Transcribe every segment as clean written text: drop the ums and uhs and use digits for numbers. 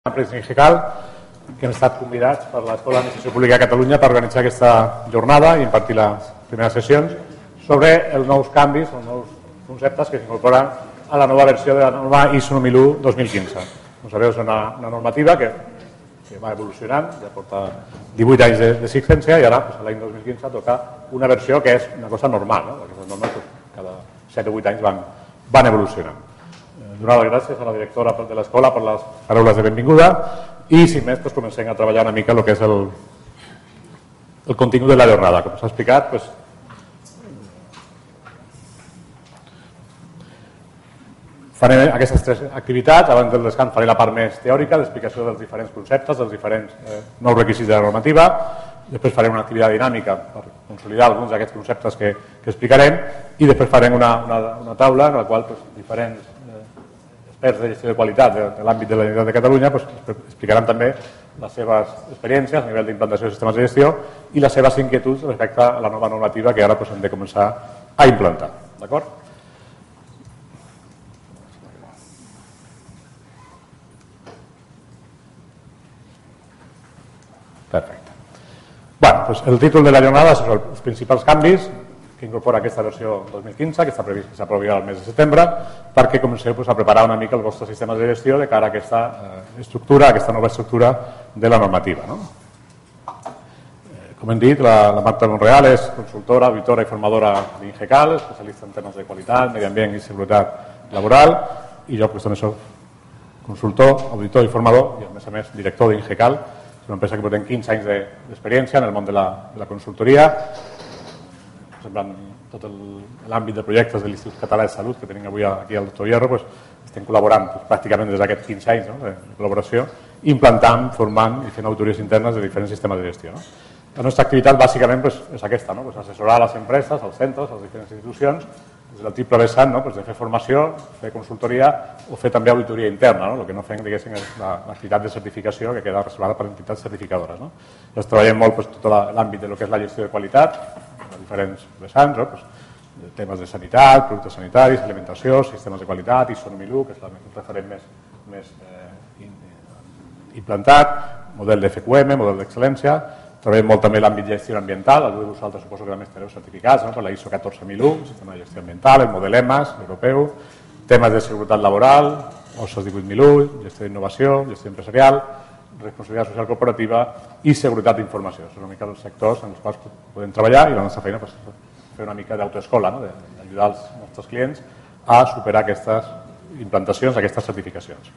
Empresa Ingecal, que hem estat convidats per l'Escola d'Administració Pública de Catalunya per organitzar aquesta jornada i impartir les primeres sessions sobre els nous canvis, els nous conceptes que s'incorporen a la nova versió de la norma ISO 9001-2015. Com sabeu, és una normativa que va evolucionant, ja porta 18 anys d'existència i ara, l'any 2015, toca una versió que és una cosa normal, no? Aquestes normes cada 7 o 8 anys van evolucionant. Donar les gràcies a la directora de l'escola per les paraules de benvinguda i, sin més, comencem a treballar una mica el que és el contingut de la jornada. Com s'ha explicat, faré aquestes 3 activitats. Abans del descans faré la part més teòrica, l'explicació dels diferents conceptes, dels diferents nous requisits de la normativa. Després farem una activitat dinàmica per consolidar alguns d'aquests conceptes que explicarem i després farem una taula en la qual diferents experts de gestió de qualitat de l'àmbit de la Generalitat de Catalunya explicaran també les seves experiències a nivell d'implantació de sistemes de gestió i les seves inquietuds respecte a la nova normativa que ara hem de començar a implantar. D'acord? Perfecte. Bé, el títol de la jornada són els principals canvis que incorpora aquesta versió 2015, que està previst que s'aprovi al mes de setembre, perquè comenceu a preparar una mica els vostres sistemes de gestió de cara a aquesta estructura, a aquesta nova estructura de la normativa. Com hem dit, la Marta Monreal és consultora, auditora i formadora d'Ingecal, especialista en temes de qualitat, medi ambient i seguretat laboral, i jo també soc consultor, auditor i formador, i a més director d'Ingecal. És una empresa que portem 15 anys d'experiència en el món de la consultoria, semblant tot l'àmbit de projectes de l'Institut Català de Salut que tenim avui aquí al Dr. Hierro, estem col·laborant pràcticament des d'aquests 15 anys de col·laboració, implantant, formant i fent auditories internes de diferents sistemes de gestió. La nostra activitat bàsicament és aquesta, assessorar les empreses, els centres, les diferents institucions, des del triple vessant de fer formació, fer consultoria o fer també auditoria interna. El que no fem, diguéssim, és l'activitat de certificació que queda reservada per entitats certificadores. Llavors treballem molt tot l'àmbit del que és la gestió de qualitat, diferents vessants, temes de sanitat, productes sanitaris, alimentació, sistemes de qualitat, ISO 9001, que és el referent més implantat, model d'FQM, model d'excel·lència. Treballem molt també l'àmbit de gestió ambiental, alguns de vosaltres suposo que també estareu certificats per la ISO 14001, sistema de gestió ambiental, el model EMAS, europeu, temes de seguretat laboral, OSHA 18001, gestió d'innovació, gestió empresarial, responsabilitat social corporativa i seguretat d'informació. Són una mica els sectors en els quals podem treballar i la nostra feina és fer una mica d'autoescola, d'ajudar els nostres clients a superar aquestes implantacions, aquestes certificacions.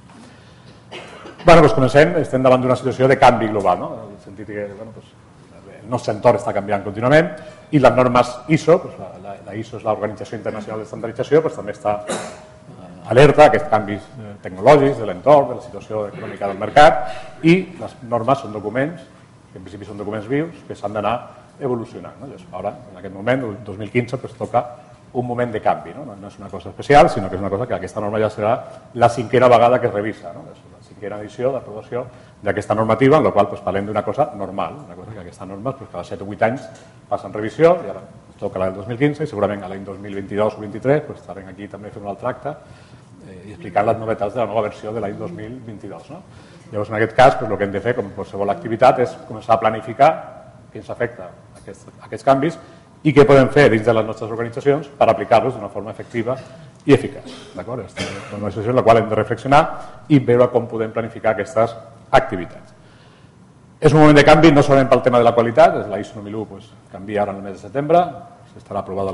Bé, comencem. Estem davant d'una situació de canvi global, en el sentit que el nostre entorn està canviant contínuament i les normes ISO, la ISO és l'Organització Internacional d'Estandardització, també està alerta a aquests canvis tecnològics de l'entorn, de la situació econòmica del mercat i les normes són documents, que en principi són documents vius, que s'han d'anar evolucionant. Ara, en aquest moment, el 2015, toca un moment de canvi. No és una cosa especial, sinó que és una cosa que aquesta norma ja serà la 5a vegada que es revisa. És la 5a edició d'aprovació d'aquesta normativa, en la qual parlem d'una cosa normal, una cosa que aquesta norma cada 7 o 8 anys passen revisió i ara toca la del 2015 i segurament a l'any 2022 o 2023 estarem aquí també fent un altre acte i explicant les novetats de la nova versió de l'any 2022. Llavors, en aquest cas, el que hem de fer, com qualsevol activitat, és començar a planificar què ens afecta aquests canvis i què podem fer dins de les nostres organitzacions per aplicar-los d'una forma efectiva i eficaç. És una situació en la qual hem de reflexionar i veure com podem planificar aquestes activitats. És un moment de canvi no solament pel tema de la qualitat, la ISO 9001 canvia ara en el mes de setembre, estarà aprovada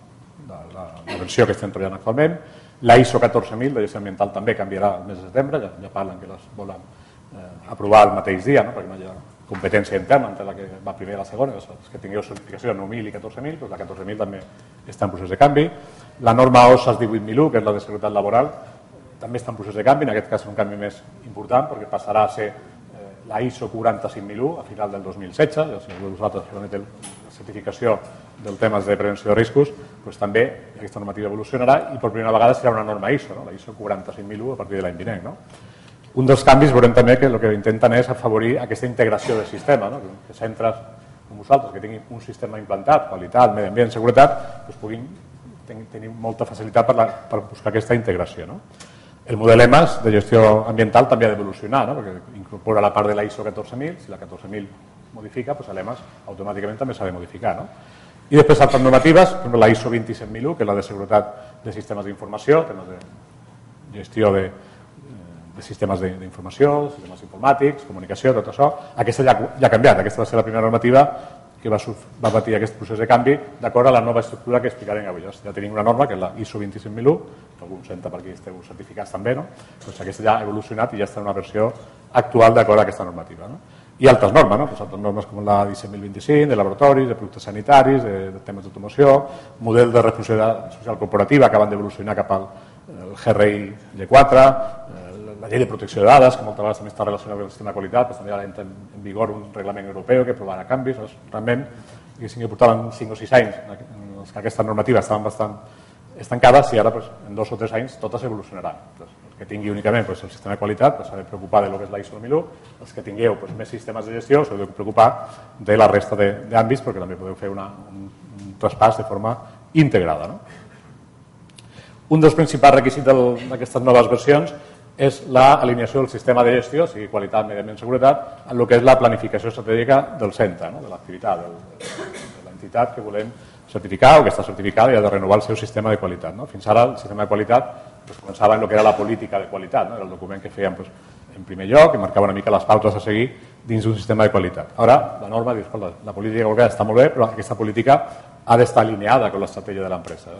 la versió que estem treballant actualment. La ISO 14000 de gestió ambiental també canviarà el mes de setembre, ja parlen que les volen aprovar el mateix dia, perquè no hi ha competència interna entre la que va primer i la segona, els que tingueu certificació de 9.000 i 14.000, la 14.000 també està en procés de canvi. La norma OSHA 18001, que és la de seguretat laboral, també està en procés de canvi, en aquest cas és un canvi més important perquè passarà a ser la ISO 45001 a final del 2016, si vosaltres la certificació del temes de prevenció de riscos, també aquesta normativa evolucionarà i per primera vegada serà una norma ISO, la ISO 45001 a partir de l'any vinent. Un dels canvis veurem també que el que intenten és afavorir aquesta integració del sistema, que centres com vosaltres, que tinguin un sistema implantat, qualitat, medi ambient, seguretat, puguin tenir molta facilitat per buscar aquesta integració. El model EMAS de gestió ambiental també ha d'evolucionar, no? Perquè incorpora la part de la ISO 14000, si la 14000 modifica, doncs l'EMAS automàticament també s'ha de modificar. No? I després altres normatives, com la ISO 27001, que és la de seguretat de sistemes d'informació, temes de gestió de sistemes d'informació, sistemes informàtics, comunicació, tot això. Aquesta ja ha canviat, aquesta va ser la primera normativa que va patir aquest procés de canvi d'acord a la nova estructura que explicarem avui. Ja tenim una norma, que és la ISO 27001, que algú senta per aquí esteu certificats també, no? Doncs aquesta ja ha evolucionat i ja està en una versió actual d'acord a aquesta normativa. No? I altres normes, no? Pues altres normes com la 17025, de laboratoris, de productes sanitaris, de temes d'automoció, model de responsabilitat social corporativa que van d'evolucionar cap al GRI G4, la llei de protecció de dades, que moltes vegades també està relacionada amb el sistema de qualitat, però també ara entra en vigor un reglament europeu que aprovarà canvis. Realment, que portaven 5 o 6 anys en què aquestes normatives estaven bastant estancades i ara en 2 o 3 anys totes evolucionaran. El que tingui únicament el sistema de qualitat s'ha de preocupar de lo que és la ISO 2001, els que tingueu més sistemes de gestió s'heu de preocupar de la resta d'àmbits perquè també podeu fer un traspàs de forma integrada. No? Un dels principals requisits d'aquestes noves versions és l'alineació del sistema de gestió, sigui qualitat, medi ambient, seguretat, en el que és la planificació estratègica del centre, no? De l'activitat, de l'entitat que volem certificar o que està certificada i ha de renovar el seu sistema de qualitat. No? Fins ara el sistema de qualitat començava en el que era la política de qualitat, no? Era el document que fèiem en primer lloc, que marcava una mica les pautes a seguir dins d'un sistema de qualitat. Ara la norma diu, escolta, la política de qualitat està molt bé, però aquesta política ha d'estar alineada amb l'estratègia de l'empresa.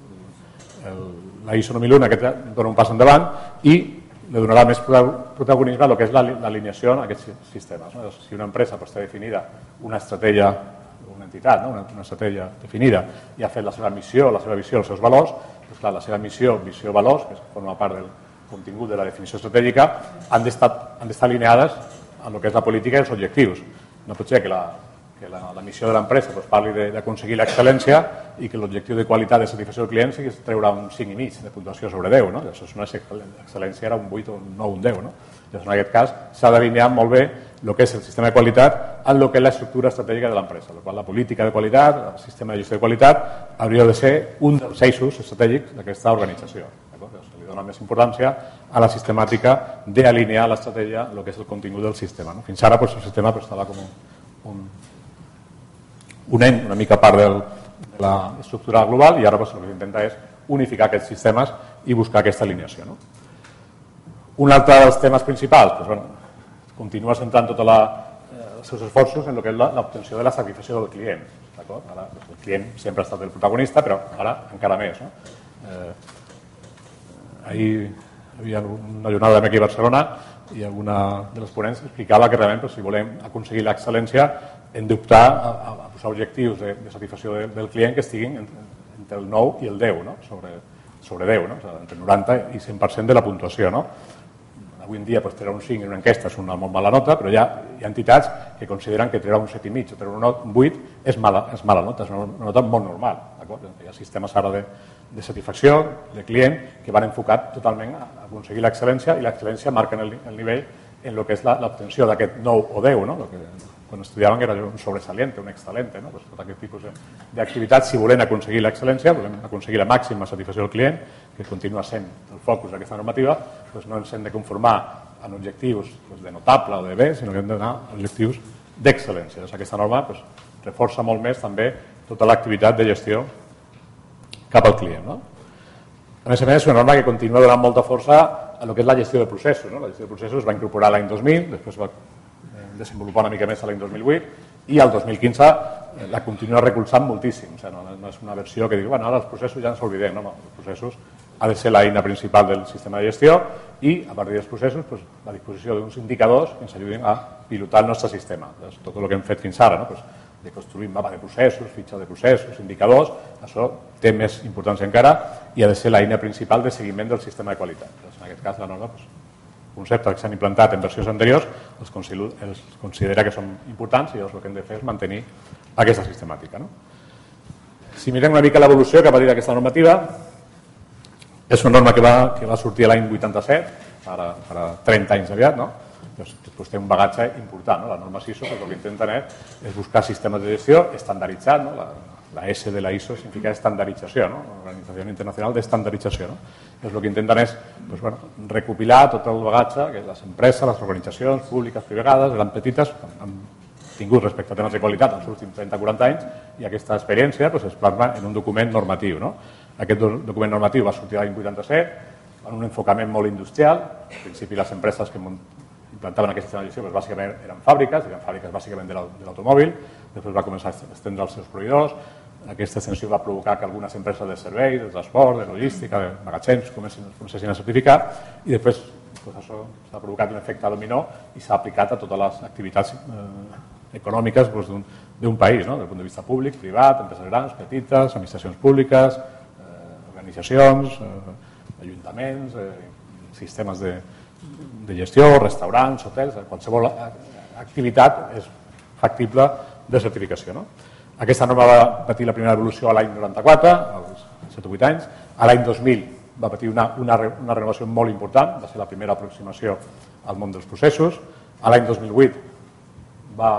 La ISO 9001 aquest dona un pas endavant i li donarà més protagonisme a lo que és l'alineació en aquests sistemes. No? Si una empresa té definida una estratègia, una entitat, no? una estratègia definida i ha fet la seva missió, la seva visió, els seus valors, doncs clar, la seva missió, visió, valors, que forma part del contingut de la definició estratègica, han d'estar alineades amb el que és la política i els objectius. No pot ser que la missió de l'empresa parli d'aconseguir l'excel·lència i que l'objectiu de qualitat de satisfacció del client sigui treure un 5,5 de puntuació sobre 10. No? Això és una excel·lència, era un 8, un 9, un 10. No? Llavors, en aquest cas, s'ha d'alinear molt bé el que és el sistema de qualitat amb el que és l'estructura estratègica de l'empresa. La política de qualitat, el sistema de gestió de qualitat, hauria de ser un dels eixos estratègics d'aquesta organització. Se li dona més importància a la sistemàtica d'alinear l'estratègia el que és el contingut del sistema. No? Fins ara el sistema estava com unent una mica part de l'estructura global i ara el que s'intenta és unificar aquests sistemes i buscar aquesta alineació. No? Un altre dels temes principals, continua centrant tots els seus esforços en el que és l'obtenció de la satisfacció del client. Ara, el client sempre ha estat el protagonista, però ara encara més. No? Ahir hi havia una jornada aquí a Barcelona i alguna de les ponents explicava que realment si volem aconseguir l'excel·lència hem d'optar a posar objectius de satisfacció del client que estiguin entre el 9 i el 10, no? sobre 10, no? O sigui, entre 90 i 100% de la puntuació. No? Avui en dia treure un 5 en una enquesta és una molt mala nota, però hi ha entitats que consideren que treure un 7,5 o treure un 8 és mala nota, és una nota molt normal. Hi ha sistemes ara de satisfacció de client que van enfocat totalment a aconseguir l'excel·lència i l'excel·lència marca el nivell en el que és l'obtenció d'aquest 9 o 10, no? Quan estudiàvem era un sobresaliente, un excel·lente, no? Tot aquest tipus d'activitats, si volem aconseguir l'excel·lència, volem aconseguir la màxima satisfacció del client, que continua sent el focus d'aquesta normativa, no ens hem de conformar en objectius de notable o de bé, sinó que hem d'anar a objectius d'excel·lència. Aquesta norma reforça molt més també tota l'activitat de gestió cap al client. No? A més, és una norma que continua donant molta força a el que és la gestió de processos. No? La gestió de processos es va incorporar l'any 2000, després va desenvolupar una mica més l'any 2008 i al 2015 la continua recolzant moltíssim. O sigui, no és una versió que digui, ara els processos ja ens oblidem. No, els processos ha de ser l'eina principal del sistema de gestió i a partir dels processos la disposició d'uns indicadors que ens ajudin a pilotar el nostre sistema. Tot el que hem fet fins ara, de construir un mapa de processos, fitxa de processos, indicadors, això té més importància encara i ha de ser l'eina principal de seguiment del sistema de qualitat. En aquest cas, la norma, conceptes que s'han implantat en versions anteriors els considera que són importants i llavors el que hem de fer és mantenir aquesta sistemàtica. No? Si mirem una mica l'evolució que va dir d'aquesta normativa, és una norma que va sortir l'any 87, ara 30 anys aviat, no? Després té un bagatge important. No? La norma CISO el que intenten és buscar sistemes de gestió estandarditzats, no? La S de la ISO significa estandarització, no? Organització Internacional d'Estandarització. No? Llavors, el que intenten és recopilar tot el bagatge que les empreses, les organitzacions públiques, privades, grans, petites, han tingut respecte a temes de qualitat els últims 30-40 anys, i aquesta experiència es plasma en un document normatiu. No? Aquest document normatiu va sortir l'any 87, amb un enfocament molt industrial. Al principi, les empreses que implantaven aquest sistema de gestió bàsicament eren fàbriques bàsicament de l'automòbil, després va començar a estendre als seus proveïdors. Aquesta extensió va provocar que algunes empreses de serveis, de transport, de logística, de magatzems comencessin a certificar, i després això s'ha provocat un efecte dominó i s'ha aplicat a totes les activitats econòmiques d'un país, no? Des del punt de vista públic, privat, empreses grans, petites, administracions públiques, organitzacions, ajuntaments, sistemes de gestió, restaurants, hotels, qualsevol activitat és factible de certificació. No? Aquesta norma va patir la primera evolució a l'any 94, als 7 o 8 anys. A l'any 2000 va patir una renovació molt important, va ser la primera aproximació al món dels processos. A l'any 2008 va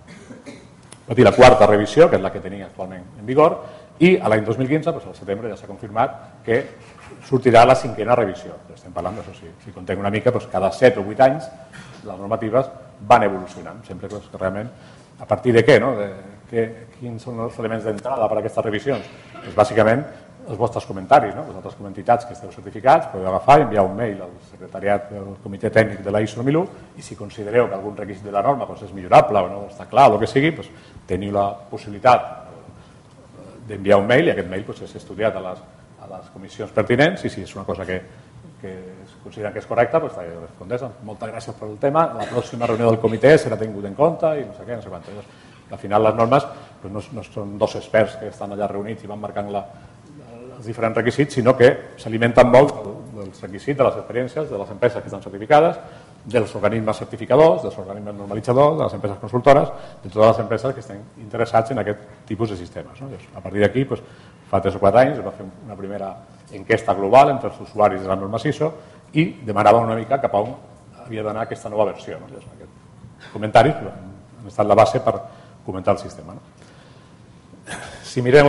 patir la quarta revisió, que és la que tenia actualment en vigor, i a l'any 2015, al setembre, ja s'ha confirmat que sortirà la cinquena revisió. Estem parlant d'això, si contem una mica, cada 7 o 8 anys les normatives van evolucionant, sempre que realment a partir de què, no? Quins són els elements d'entrada per a aquestes revisions? Bàsicament els vostres comentaris, no? Vosaltres com a entitats que esteu certificats podeu agafar i enviar un mail al secretariat del comitè tècnic de la ISO 9001, i si considereu que algun requisit de la norma és millorable o no està clar o el que sigui, teniu la possibilitat d'enviar un mail, i aquest mail és estudiat a les comissions pertinents, i si és una cosa que es consideren que és correcta, respondeix, moltes gràcies per el tema, la pròxima reunió del comitè serà tingut en compte i no sé què, no sé quant. Al final les normes no són dos experts que estan allà reunits i van marcant els diferents requisits, sinó que s'alimenten molt dels requisits, de les experiències de les empreses que estan certificades, dels organismes certificadors, dels organismes normalitzadors, de les empreses consultores, de totes les empreses que estan interessats en aquest tipus de sistemes. No? A partir d'aquí, fa 3 o 4 anys es va fer una primera enquesta global entre els usuaris de la norma ISO i demanava una mica cap a on havia d'anar aquesta nova versió. No? Aquests comentaris han estat la base per comentar el sistema. No? Si mirem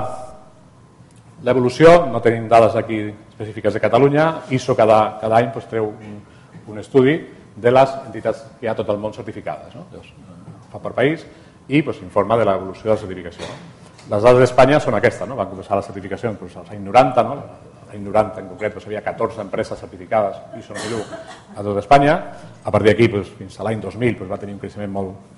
l'evolució, no tenim dades aquí específiques de Catalunya. ISO cada any treu un estudi de les entitats que hi ha a tot el món certificades. No? Fa per país i informa de l'evolució de la certificació. No? Les dades d'Espanya són aquestes. No? Van començar les certificacions als anys 90. No? L'any 90 en concret hi havia 14 empreses certificades ISO 9001 a tot Espanya. A partir d'aquí fins a l'any 2000 va tenir un creixement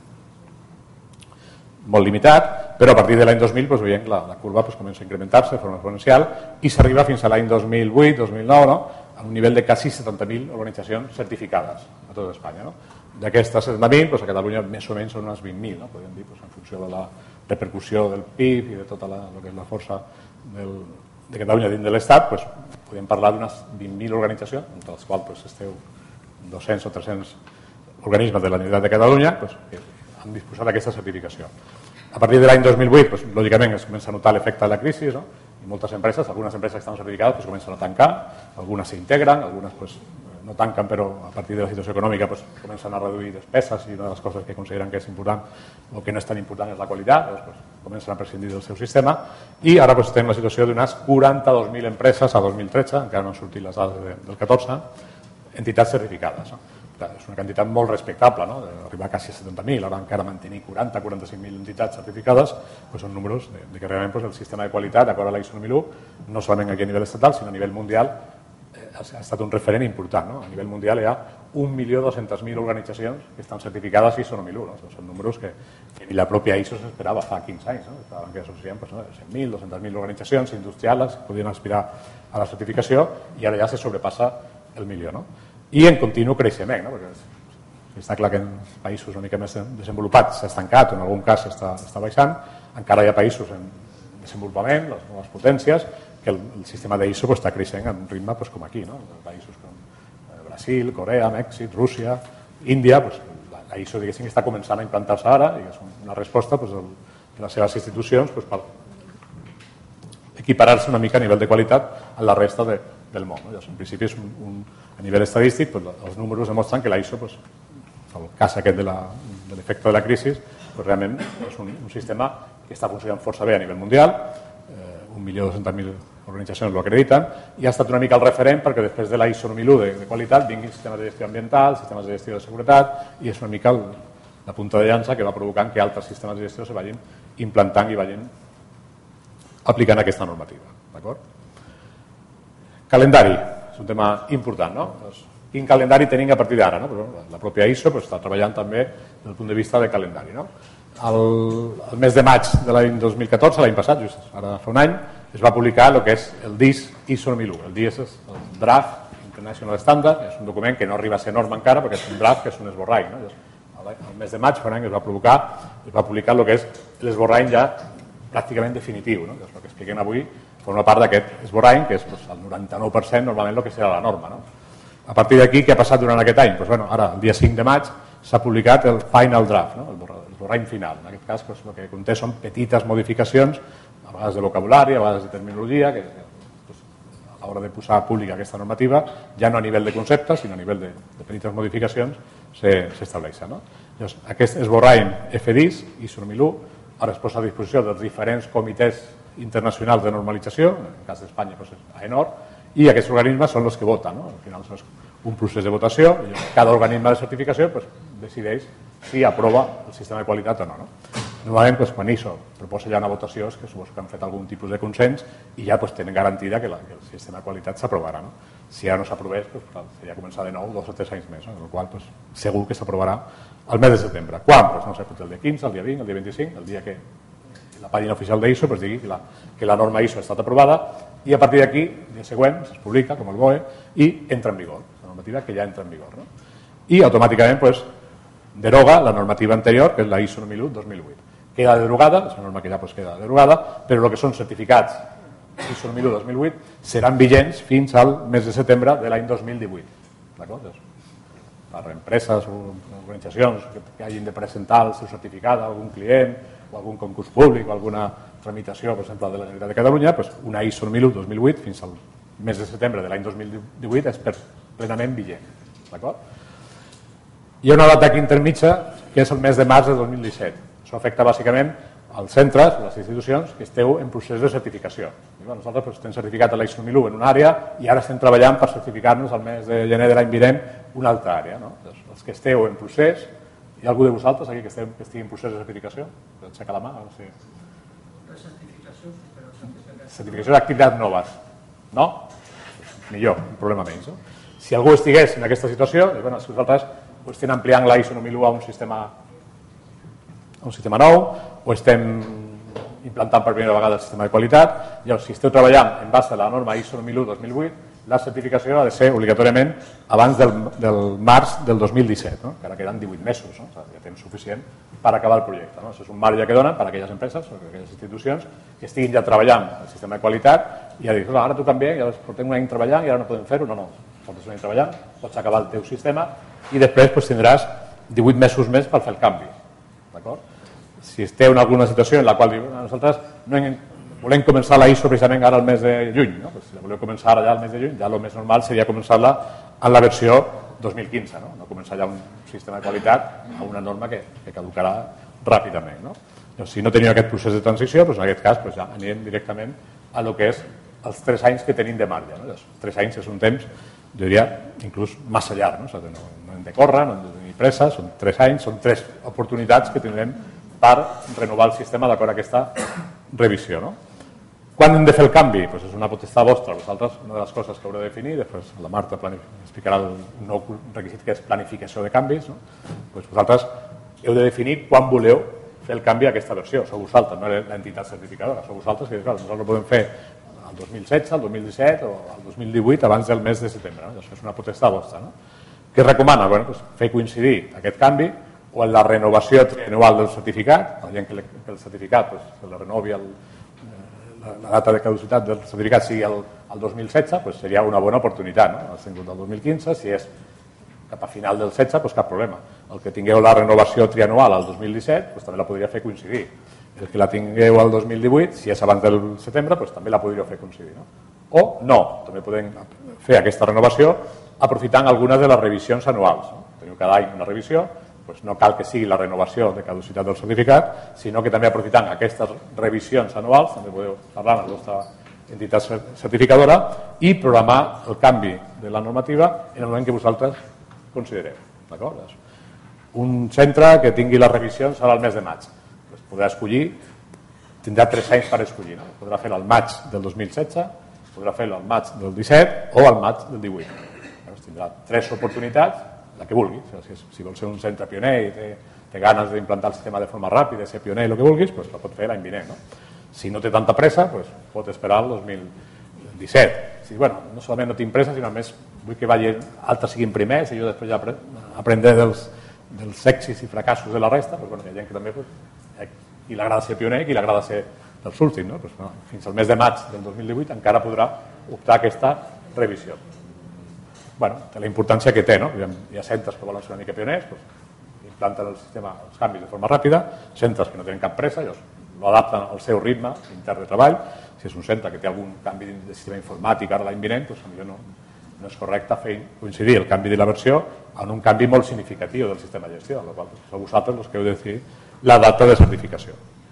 molt limitat, però a partir de l'any 2000 veiem que la curva comença a incrementar-se de forma exponencial i s'arriba fins a l'any 2008-2009 a un nivell de quasi 70.000 organitzacions certificades a tot Espanya. No? D'aquestes 70.000, a Catalunya més o menys són unes 20.000, no? Podríem dir, en funció de la repercussió del PIB i de tota el que és la força de Catalunya dins de l'Estat, podem parlar d'unes 20.000 organitzacions, entre les quals esteu 200 o 300 organismes de la Generalitat de Catalunya que han disposat d'aquesta certificació. A partir de l'any 2008, lògicament es comença a notar l'efecte de la crisi, no? I moltes empreses, algunes empreses que estan certificades comencen a tancar, algunes s'integren, algunes no tanquen, però a partir de la situació econòmica comencen a reduir despeses, i una de les coses que consideren que és important o que no és tan important és la qualitat, comencen a prescindir del seu sistema, i ara estem en la situació d'unes 42.000 empreses a 2013, encara no han sortit les dades del 14, entitats certificades. No? És una quantitat molt respectable, no? Arribar quasi a 70.000, ara encara mantenir 40-45.000 entitats certificades, són números de que realment el sistema de qualitat, d'acord a la ISO 9001, no solament aquí a nivell estatal, sinó a nivell mundial, ha estat un referent important. No? A nivell mundial hi ha 1.200.000 organitzacions que estan certificades ISO 9001. No? Són números que ni la pròpia ISO s'esperava fa 15 anys. No? Estaven que associen 100.000, 200.000 organitzacions industrials que podien aspirar a la certificació, i ara ja se sobrepassa el milió. No? I en continu creixement, no? Perquè està clar que en països una mica més desenvolupats s'ha estancat, o en algun cas està baixant. Encara hi ha països en desenvolupament, les noves potències, que el sistema d'ISO està creixent a un ritme com aquí, no? Països com Brasil, Corea, Mèxic, Rússia, Índia, la ISO està començant a implantar-se ara, i és una resposta de les seves institucions per equiparar-se una mica a nivell de qualitat a la resta del món. En principi, a nivell estadístic, els números demostren que la ISO, el cas aquest de l'efecte de la crisi, realment és un sistema que està funcionant força bé a nivell mundial, 1.200.000 organitzacions ho acrediten, i ha estat una mica el referent perquè després de la ISO 9001 de qualitat vinguin sistemes de gestió ambiental, sistemes de gestió de seguretat, i és una mica la punta de llança que va provocant que altres sistemes de gestió se vagin implantant i vagin aplicant aquesta normativa. D'acord? Calendari, és un tema important, no? Quin calendari tenim a partir d'ara? No? La pròpia ISO està treballant també des del punt de vista de calendari. No? El mes de maig de l'any 2014, l'any passat, just ara fa un any, es va publicar el que és el DIS ISO 9001. El DIS és el Draft International Standard, és un document que no arriba a ser norma encara perquè és un draft, que és un esborrany. No? El mes de maig fa un any es va publicar el que és l'esborrany ja pràcticament definitiu. No? El que expliquem avui forma part d'aquest esborrany, que és el 99% normalment el que serà la norma. No? A partir d'aquí, què ha passat durant aquest any? Ara, el dia 5 de maig, s'ha publicat el Final Draft, no? L'esborrany final. En aquest cas, el que conté són petites modificacions, a vegades de vocabulari, a vegades de terminologia, que a l'hora de posar pública aquesta normativa, ja no a nivell de conceptes, sinó a nivell de petites modificacions, s'estableixen. No? Llavors, aquest esborrany FDIS, ISO 9001, ara es posa a disposició dels diferents comitès internacionals de normalització, en el cas d'Espanya és AENOR, i aquests organismes són els que voten. No? Al final és un procés de votació, i cada organisme de certificació decideix si aprova el sistema de qualitat o no. Normalment, quan ISO proposa ja una votació, és que suposo que han fet algun tipus de consens i ja tenen garantida que el sistema de qualitat s'aprovarà. No? Si ja no s'aprovés, seria començar de nou 2 o 3 anys més, amb la qual cosa segur que s'aprovarà al mes de setembre. Quan? No sé, el dia 15, el dia 20, el dia 25, el dia que la pàgina oficial d'ISO digui que la norma ISO ha estat aprovada, i a partir d'aquí, el dia següent, es publica, com el BOE, i entra en vigor, la normativa que ja entra en vigor. No? I automàticament deroga la normativa anterior, que és la ISO 9001-2008. Queda derogada, és una norma que ja queda derogada, però el que són certificats ISO 9001-2008 seran vigents fins al mes de setembre de l'any 2018. D'acord? Per empreses o organitzacions que hagin de presentar el seu certificat a algun client o algun concurs públic o alguna tramitació, per exemple, de la Generalitat de Catalunya, una ISO 9001-2008 fins al mes de setembre de l'any 2018 és plenament vigent. D'acord? Hi ha una data aquí intermitja, que és el mes de març de 2017. Això afecta bàsicament als centres, les institucions, que esteu en procés de certificació. Nosaltres estem certificats a l'ISO 9001 en una àrea i ara estem treballant per certificar-nos al mes de gener de l'any vinent una altra àrea. No? Els que esteu en procés, hi ha algú de vosaltres aquí que estigui en procés de certificació? Aixeca la mà. Certificació d'activitats noves. No? Millor, un problema menys. Si algú estigués en aquesta situació, si vosaltres estem ampliant la ISO 9001 a un sistema nou o estem implantant per primera vegada el sistema de qualitat. Llavors, si esteu treballant en base a la norma ISO 9001-2008, la certificació ha de ser obligatòriament abans del març del 2017, no? Que ara queden 18 mesos, no? Ja temps suficient per acabar el projecte. No? Això és un marge que donen per a aquelles empreses o aquelles institucions que estiguin ja treballant el sistema de qualitat i ja dius, ara tu també, ja portem un any treballant i ara no podem fer-ho. No, portes un any treballant, pots acabar el teu sistema i després tindràs 18 mesos més per fer el canvi. D'acord? Si esteu en alguna situació en la qual nosaltres volem començar la ISO precisament ara al mes de juny, no? Si la voleu començar ara ja al mes de juny, ja el més normal seria començar-la en la versió 2015, no començar ja un sistema de qualitat a una norma que caducarà ràpidament. No? Si no teniu aquest procés de transició, en aquest cas ja anirem directament a lo que és els 3 anys que tenim de marge. No? 3 anys és un temps, jo diria, inclús massa llarg. No hem de córrer, no hem de tenir pressa, són 3 anys, són 3 oportunitats que tindrem per renovar el sistema d'acord a aquesta revisió. No? Quan hem de fer el canvi? És una potestat vostra. Vosaltres, una de les coses que haureu de definir, després la Marta explicarà el nou requisit que és planificació de canvis, no? Vosaltres heu de definir quan voleu fer el canvi a aquesta versió. Sou vosaltres, no l'entitat certificadora. Sou vosaltres que nosaltres ho podem fer el 2016, el 2017 o el 2018 abans del mes de setembre. No? Això és una potestat vostra. No? Què recomana? Fer coincidir aquest canvi o en la renovació trianual del certificat, la gent que el certificat se la renovi la data de caducitat del certificat sigui el 2016, seria una bona oportunitat. No? El tingut del 2015, si és cap a final del 16, cap problema. El que tingueu la renovació trianual al 2017, també la podria fer coincidir. El que la tingueu al 2018, si és abans del setembre, també la podríeu fer coincidir. No? O no, també podem fer aquesta renovació aprofitant algunes de les revisions anuals. No? Teniu cada any una revisió doncs no cal que sigui la renovació de caducitat del certificat, sinó que també aprofitant aquestes revisions anuals, també podeu parlar amb la vostra entitat certificadora i programar el canvi de la normativa en el moment que vosaltres considereu. D'acord? Un centre que tingui les revisions serà el mes de maig. Podrà escollir, tindrà 3 anys per escollir. No? Podrà fer-ho al maig del 2016, podrà fer-ho al maig del 17 o al maig del 18. Llavors tindrà 3 oportunitats, la que vulgui. Si vol ser un centre pioner i té ganes d'implantar el sistema de forma ràpida, ser pioner i el que vulguis, doncs la pot fer l'any vinent. No? Si no té tanta pressa, doncs pot esperar el 2017. Si, bueno, no solament no tinc pressa, sinó més vull que altres siguin primers i jo després ja aprendré dels èxits i fracassos de la resta, doncs, bueno, hi ha gent que també qui l'agrada ser pioner i qui l'agrada ser dels últims. No? Doncs, no, fins al mes de maig del 2018 encara podrà optar a aquesta revisió. Bueno, té la importància que té. No? Hi ha centres que volen ser una mica pioners, doncs, implanten el sistema, els canvis de forma ràpida, centres que no tenen cap pressa, lo adapten al seu ritme intern de treball. Si és un centre que té algun canvi de sistema informàtic ara l'any vinent, doncs potser no és correcte fer coincidir el canvi de la versió en un canvi molt significatiu del sistema de gestió, en el qual sou vosaltres els que heu de decidir la data de certificació.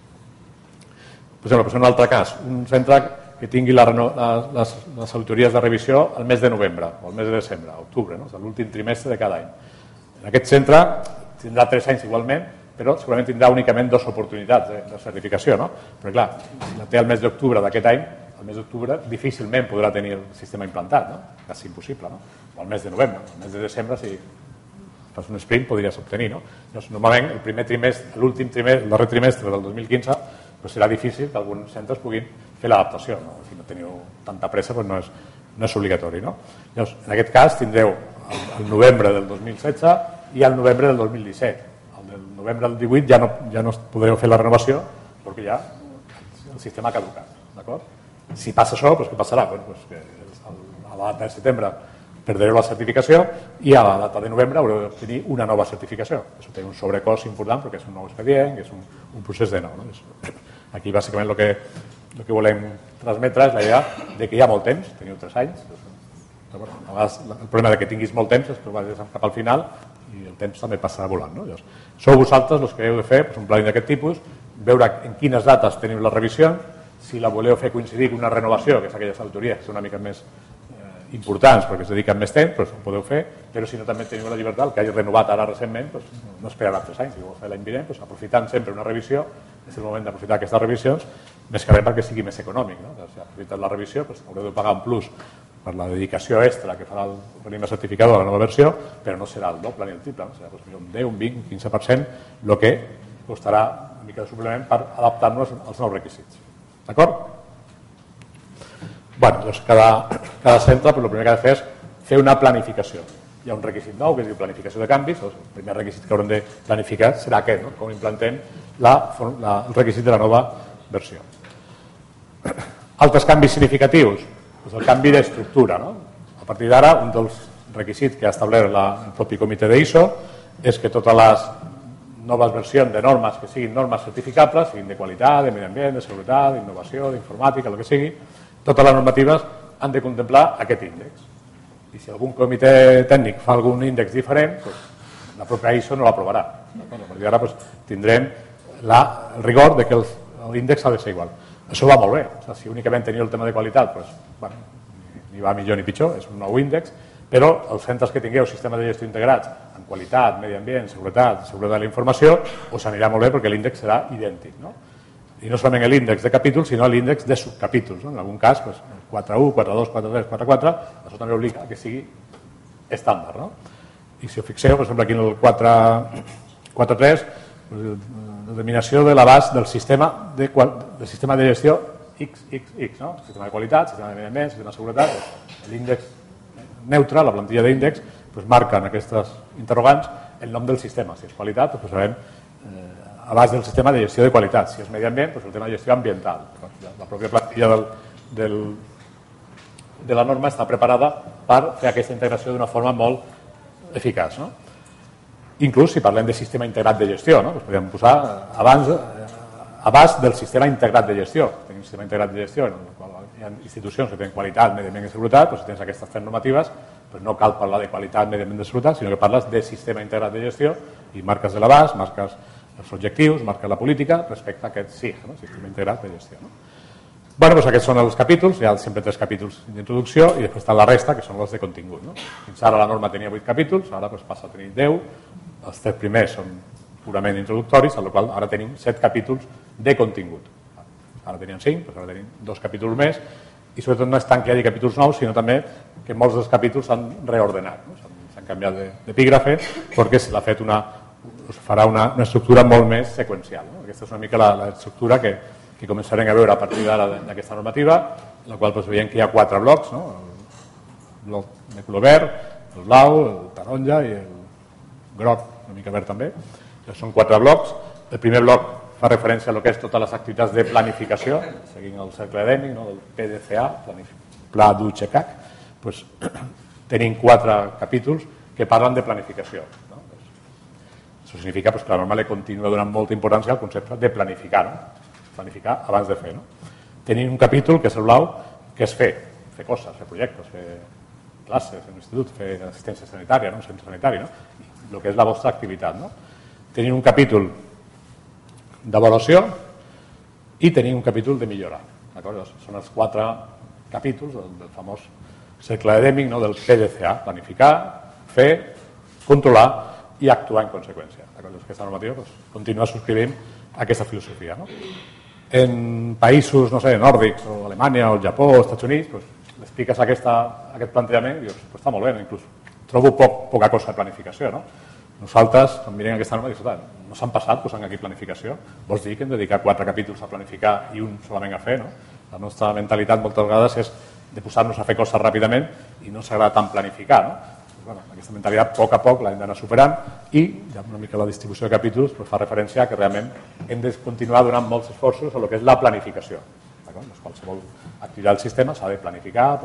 Per exemple, en un altre cas, un centre que tingui les auditories de revisió al mes de novembre o al mes de desembre, octubre, no? És l'últim trimestre de cada any. En aquest centre tindrà 3 anys igualment, però segurament tindrà únicament 2 oportunitats de certificació. No? Però clar, si la té al mes d'octubre d'aquest any, al mes d'octubre difícilment podrà tenir el sistema implantat, no? Quasi impossible. No? O al mes de novembre, al mes de desembre, si fas un sprint podries obtenir. No? Llavors, normalment, el primer trimestre, l'últim trimestre, el darrer trimestre del 2015, doncs serà difícil que alguns centres puguin fer l'adaptació. No? Si no teniu tanta pressa, doncs no és obligatori. No? Llavors, en aquest cas tindreu el novembre del 2016 i el novembre del 2017. El novembre del 18 ja no podreu fer la renovació perquè ja el sistema ha caducat. D'acord? Si passa això, doncs què passarà? Doncs que a la data de setembre perdreu la certificació i a la data de novembre haureu d'obtenir una nova certificació. Això té un sobrecost important perquè és un nou expedient, és un procés de nou. No? Aquí bàsicament el que volem transmetre és la idea de que hi ha molt temps, teniu 3 anys. A vegades el problema de que tinguis molt temps és que vagis cap al final i el temps també passa volant. No? Llavors, sou vosaltres els que heu de fer un planning d'aquest tipus, veure en quines dates teniu la revisió, si la voleu fer coincidir amb una renovació, que és aquelles autories que són una mica més importants perquè es dediquen més temps, doncs ho podeu fer, però si no també teniu la llibertat, el que hagi renovat ara recentment, doncs no esperarà 3 anys, si ho vol fer l'any vinent, doncs aprofitant sempre una revisió, és el moment d'aprofitar aquestes revisions, més que res perquè sigui més econòmic. No? Si aprofitat la revisió, doncs haureu de pagar un plus per la dedicació extra que farà l'organisme certificador a la nova versió, però no serà el doble ni el triple, no? Serà un 10, un 20, un 15% el que costarà una mica de suplement per adaptar-nos als nous requisits. D'acord? Bé, doncs cada centre el primer que ha de fer és fer una planificació. Hi ha un requisit nou que es diu planificació de canvis, doncs el primer requisit que haurem de planificar serà aquest, no? Com implantem el requisit de la nova versió. Altres canvis significatius, doncs el canvi d'estructura. No? A partir d'ara, un dels requisits que ha establert el propi comitè d'ISO és que totes les noves versions de normes que siguin normes certificables, siguin de qualitat, de medi ambient, de seguretat, d'innovació, d'informàtica, el que sigui, totes les normatives han de contemplar aquest índex. I si algun comitè tècnic fa algun índex diferent, doncs la pròpia ISO no l'aprovarà. A partir d'ara tindrem el rigor de que l'índex ha de ser igual. Això va molt bé. Si únicament teniu el tema de qualitat, doncs, ni va millor ni pitjor, és un nou índex, però els centres que tingueu sistemes de gestió integrats en qualitat, medi ambient, seguretat de la informació, us anirà molt bé perquè l'índex serà idèntic. No? I no solament l'índex de capítols, sinó l'índex de subcapítols. No? En algun cas, 4.1, 4.2, 4.3, 4.4, això també obliga que sigui estàndard. No? I si us fixeu, per exemple, aquí en el 4.3, la determinació de l'abast del sistema de gestió XXX, no? Sistema de qualitat, sistema de medi ambient, sistema de seguretat, l'índex neutre, la plantilla d'índex, marca en aquestes interrogants el nom del sistema. Si és qualitat, doncs posarem abast del sistema de gestió de qualitat. Si és medi ambient, doncs el tema de gestió ambiental. La pròpia plantilla de la norma està preparada per fer aquesta integració d'una forma molt eficaç. No? Inclús si parlem de sistema integrat de gestió, no? Podríem posar abast del sistema integrat de gestió. Tenim un sistema integrat de gestió en el qual hi ha institucions que tenen qualitat, medi ambient i seguretat, doncs si tens aquestes 3 normatives, doncs no cal parlar de qualitat, medi ambient i seguretat, sinó que parles de sistema integrat de gestió i marques de l'abast, marques els objectius, marques la política respecte a aquest SIG, no? Sistema Integrat de Gestió. No? Bueno, doncs aquests són els capítols, hi ha sempre 3 capítols d'introducció i després està la resta, que són els de contingut. No? Fins ara la norma tenia 8 capítols, ara doncs, passa a tenir 10, els 3 primers són purament introductoris, amb la qual ara tenim 7 capítols de contingut. Ara teníem 5, doncs ara tenim 2 capítols més, i sobretot no és tant que hi hagi capítols nous, sinó també que molts dels capítols s'han reordenat, no? S'han canviat d'epígrafe, perquè se l'ha fet farà una estructura molt més seqüencial. No? Aquesta és una mica l'estructura que començarem a veure a partir d'ara d'aquesta normativa, en la qual doncs, veiem que hi ha 4 blocs, no? El bloc de color verd, el blau, el taronja i el groc, una mica verd també. Són 4 blocs. El primer bloc fa referència a lo que és totes les activitats de planificació, seguint el cercle edèmic, no? Del PDCA, Pla d'UCHECAC, doncs, tenim 4 capítols que parlen de planificació. No? Això significa que la norma li continua donant molta importància al concepte de planificar, no? Planificar abans de fer. No? Tenim un capítol, que és el blau, que és fer coses, fer projectes, fer classes en l'institut, fer assistència sanitària, no? Un centre sanitari, no? El que és la vostra activitat. No? Tenim un capítol d'avaluació i tenim un capítol de millora. Són els 4 capítols del famós cercle edèmic, no? Del PDCA, planificar, fer, controlar i actuar en conseqüència. Aquesta normativa doncs, continua subscrivint aquesta filosofia. No? En països, no sé, nòrdics, o Alemanya, o el Japó, o els Estats Units, doncs, l'expliques aquest plantejament i dius, pues està molt bé, inclús trobo poca cosa de planificació. No? Nosaltres, quan mirem aquesta norma, dius, no s'han passat posant aquí planificació? Vols dir que hem de dedicar 4 capítols a planificar i un solament a fer? No? La nostra mentalitat moltes vegades és de posar-nos a fer coses ràpidament i no s'agrada tant planificar. No? Bueno, aquesta mentalitat a poc l'hem d'anar superant i ja una mica la distribució de capítols fa referència a que realment hem de continuar donant molts esforços a lo que és la planificació. Qualsevol activitat del sistema s'ha de planificar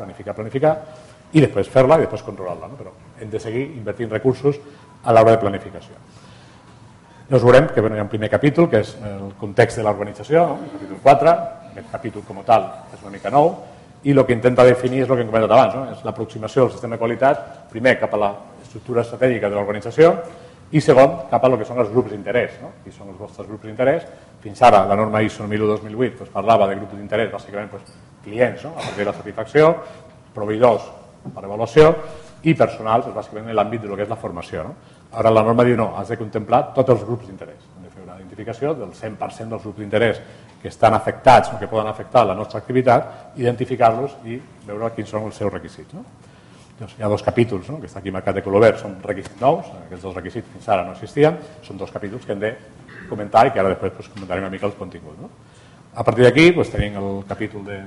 i després fer-la i després controlar-la, no? Però hem de seguir invertint recursos a l'hora de planificació. Llavors veurem que hi ha un primer capítol que és el context de l'organització, no? El capítol 4, aquest capítol com a tal és una mica nou i el que intenta definir és el que hem comentat abans, no? És l'aproximació del sistema de qualitat, primer cap a l'estructura estratègica de l'organització i segon cap a el que són els grups d'interès. No? Qui són els vostres grups d'interès? Fins ara la norma ISO 9001-2008 doncs, parlava de grups d'interès, bàsicament doncs, clients, no? A partir de la satisfacció, proveïdors per avaluació i personal, doncs, bàsicament en l'àmbit de lo que és la formació. No? Ara la norma diu no, has de contemplar tots els grups d'interès. Hem de fer una identificació del 100% dels grups d'interès que estan afectats o que poden afectar la nostra activitat, identificar-los i veure quins són els seus requisits. No? Llavors, hi ha 2 capítols, no? Que està aquí marcat de color verd, són requisits nous, aquests 2 requisits fins ara no existien, són 2 capítols que hem de comentar i que ara després pues, comentarem una mica els continguts. No? A partir d'aquí pues, tenim el capítol de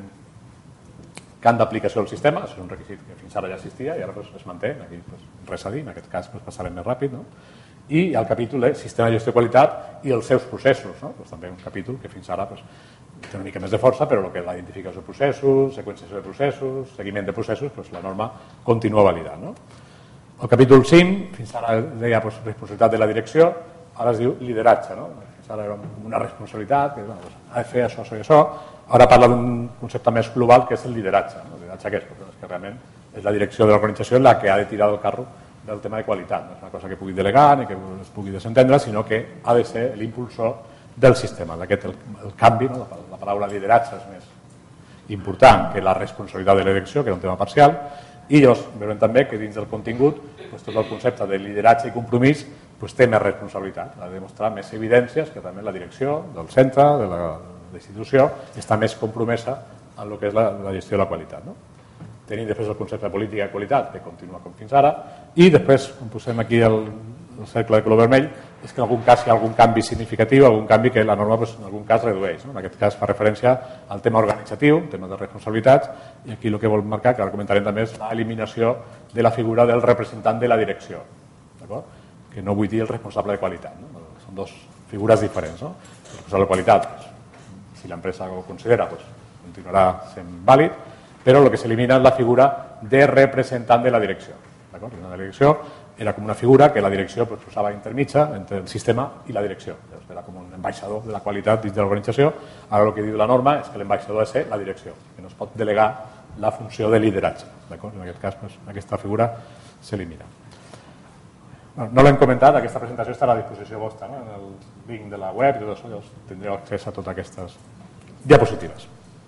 camp d'aplicació del sistema, això és un requisit que fins ara ja existia i ara pues, es manté, aquí pues, res a dir, en aquest cas pues, passarem més ràpid, no? I el capítol de sistema de gestió de qualitat i els seus processos, no? Pues, també un capítol que fins ara pues, té una mica més de força, però el que és la identificació de processos, seqüenciació de processos, seguiment de processos, pues, la norma continua validant. No? El capítol 5, fins ara deia pues, responsabilitat de la direcció, ara es diu lideratge. No? Fins ara era una responsabilitat, que bueno, pues, ha de fer això i això, ara parla d'un concepte més global que és el lideratge. No? El lideratge què és? Pues, que realment és la direcció de l'organització la que ha de tirar del carro del tema de qualitat. No és una cosa que pugui delegar ni que es pugui desentendre, sinó que ha de ser l'impulsor del sistema. D'aquest el canvi, no? La paraula lideratge és més important que la responsabilitat de la direcció, que era un tema parcial, i llavors veurem també que dins del contingut pues, tot el concepte de lideratge i compromís pues, té més responsabilitat, ha de demostrar més evidències que també la direcció del centre, de l'institució, està més compromesa en el que és la gestió de la qualitat. No? Tenim després el concepte de política de qualitat, que continua com fins ara, i després, quan posem aquí el cercle de color vermell, és que en algun cas hi ha algun canvi significatiu, algun canvi que la norma pues, en algun cas redueix. No? En aquest cas fa referència al tema organitzatiu, tema de responsabilitats, i aquí el que vol marcar, que ara comentarem també, és l'eliminació de la figura del representant de la direcció, que no vull dir el responsable de qualitat. No? Són 2 figures diferents. No? El responsable de qualitat, pues, si l'empresa ho considera, pues, continuarà sent vàlid, però el que s'elimina és la figura de representant de la direcció. La direcció era com una figura que la direcció pues, posava intermitja entre el sistema i la direcció. Era com un ambaixador de la qualitat dins de l'organització. Ara el que diu la norma és que l'ambaixador ha de ser la direcció, que no es pot delegar la funció de lideratge. En aquest cas, pues, aquesta figura s'elimina. No l'hem comentat, aquesta presentació estarà a disposició vostra, en el link de la web i tot això, tindreu accés a totes aquestes diapositives.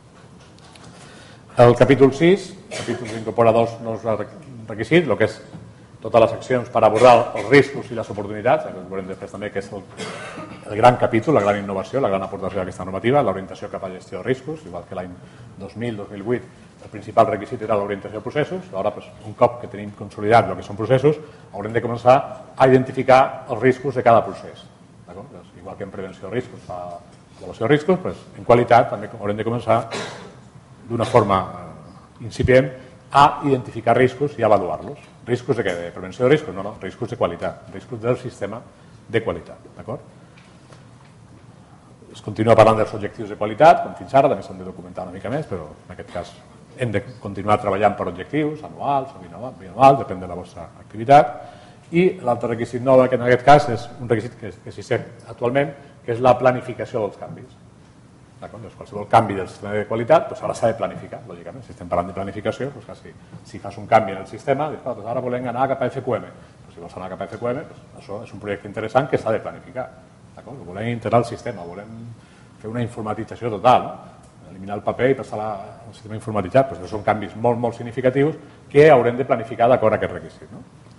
El capítol 6, incorpora dos nous requisits, el que és totes les accions per abordar els riscos i les oportunitats, que veurem després també que és el gran capítol, la gran innovació, la gran aportació d'aquesta normativa, l'orientació cap a la gestió de riscos, igual que l'any 2000-2008 el principal requisit era l'orientació de processos. Ara, un cop que tenim consolidat el que són processos, haurem de començar a identificar els riscos de cada procés. Igual que en prevenció de riscos fa avaluació de riscos, en qualitat també haurem de començar d'una forma incipient a identificar riscos i a avaluar-los. Riscos de què? De prevenció de riscos? No, riscos de qualitat, riscos del sistema de qualitat. D'acord? Es continua parlant dels objectius de qualitat, com fins ara, també s'han de documentar una mica més, però en aquest cas hem de continuar treballant per objectius anuals o bianuals, depèn de la vostra activitat. I l'altre requisit nou, que en aquest cas és un requisit que existeix actualment, que és la planificació dels canvis. Qualsevol canvi del sistema de qualitat ara s'ha de planificar, lògicament. Si estem parlant de planificació, si fas un canvi en el sistema, dius, ara volem anar cap a FQM. Si vols anar cap a FQM, això és un projecte interessant que s'ha de planificar. Volem integrar el sistema, volem fer una informatització total, eliminar el paper i passar al sistema informatitzat. Són canvis molt significatius que haurem de planificar d'acord a aquest requisit.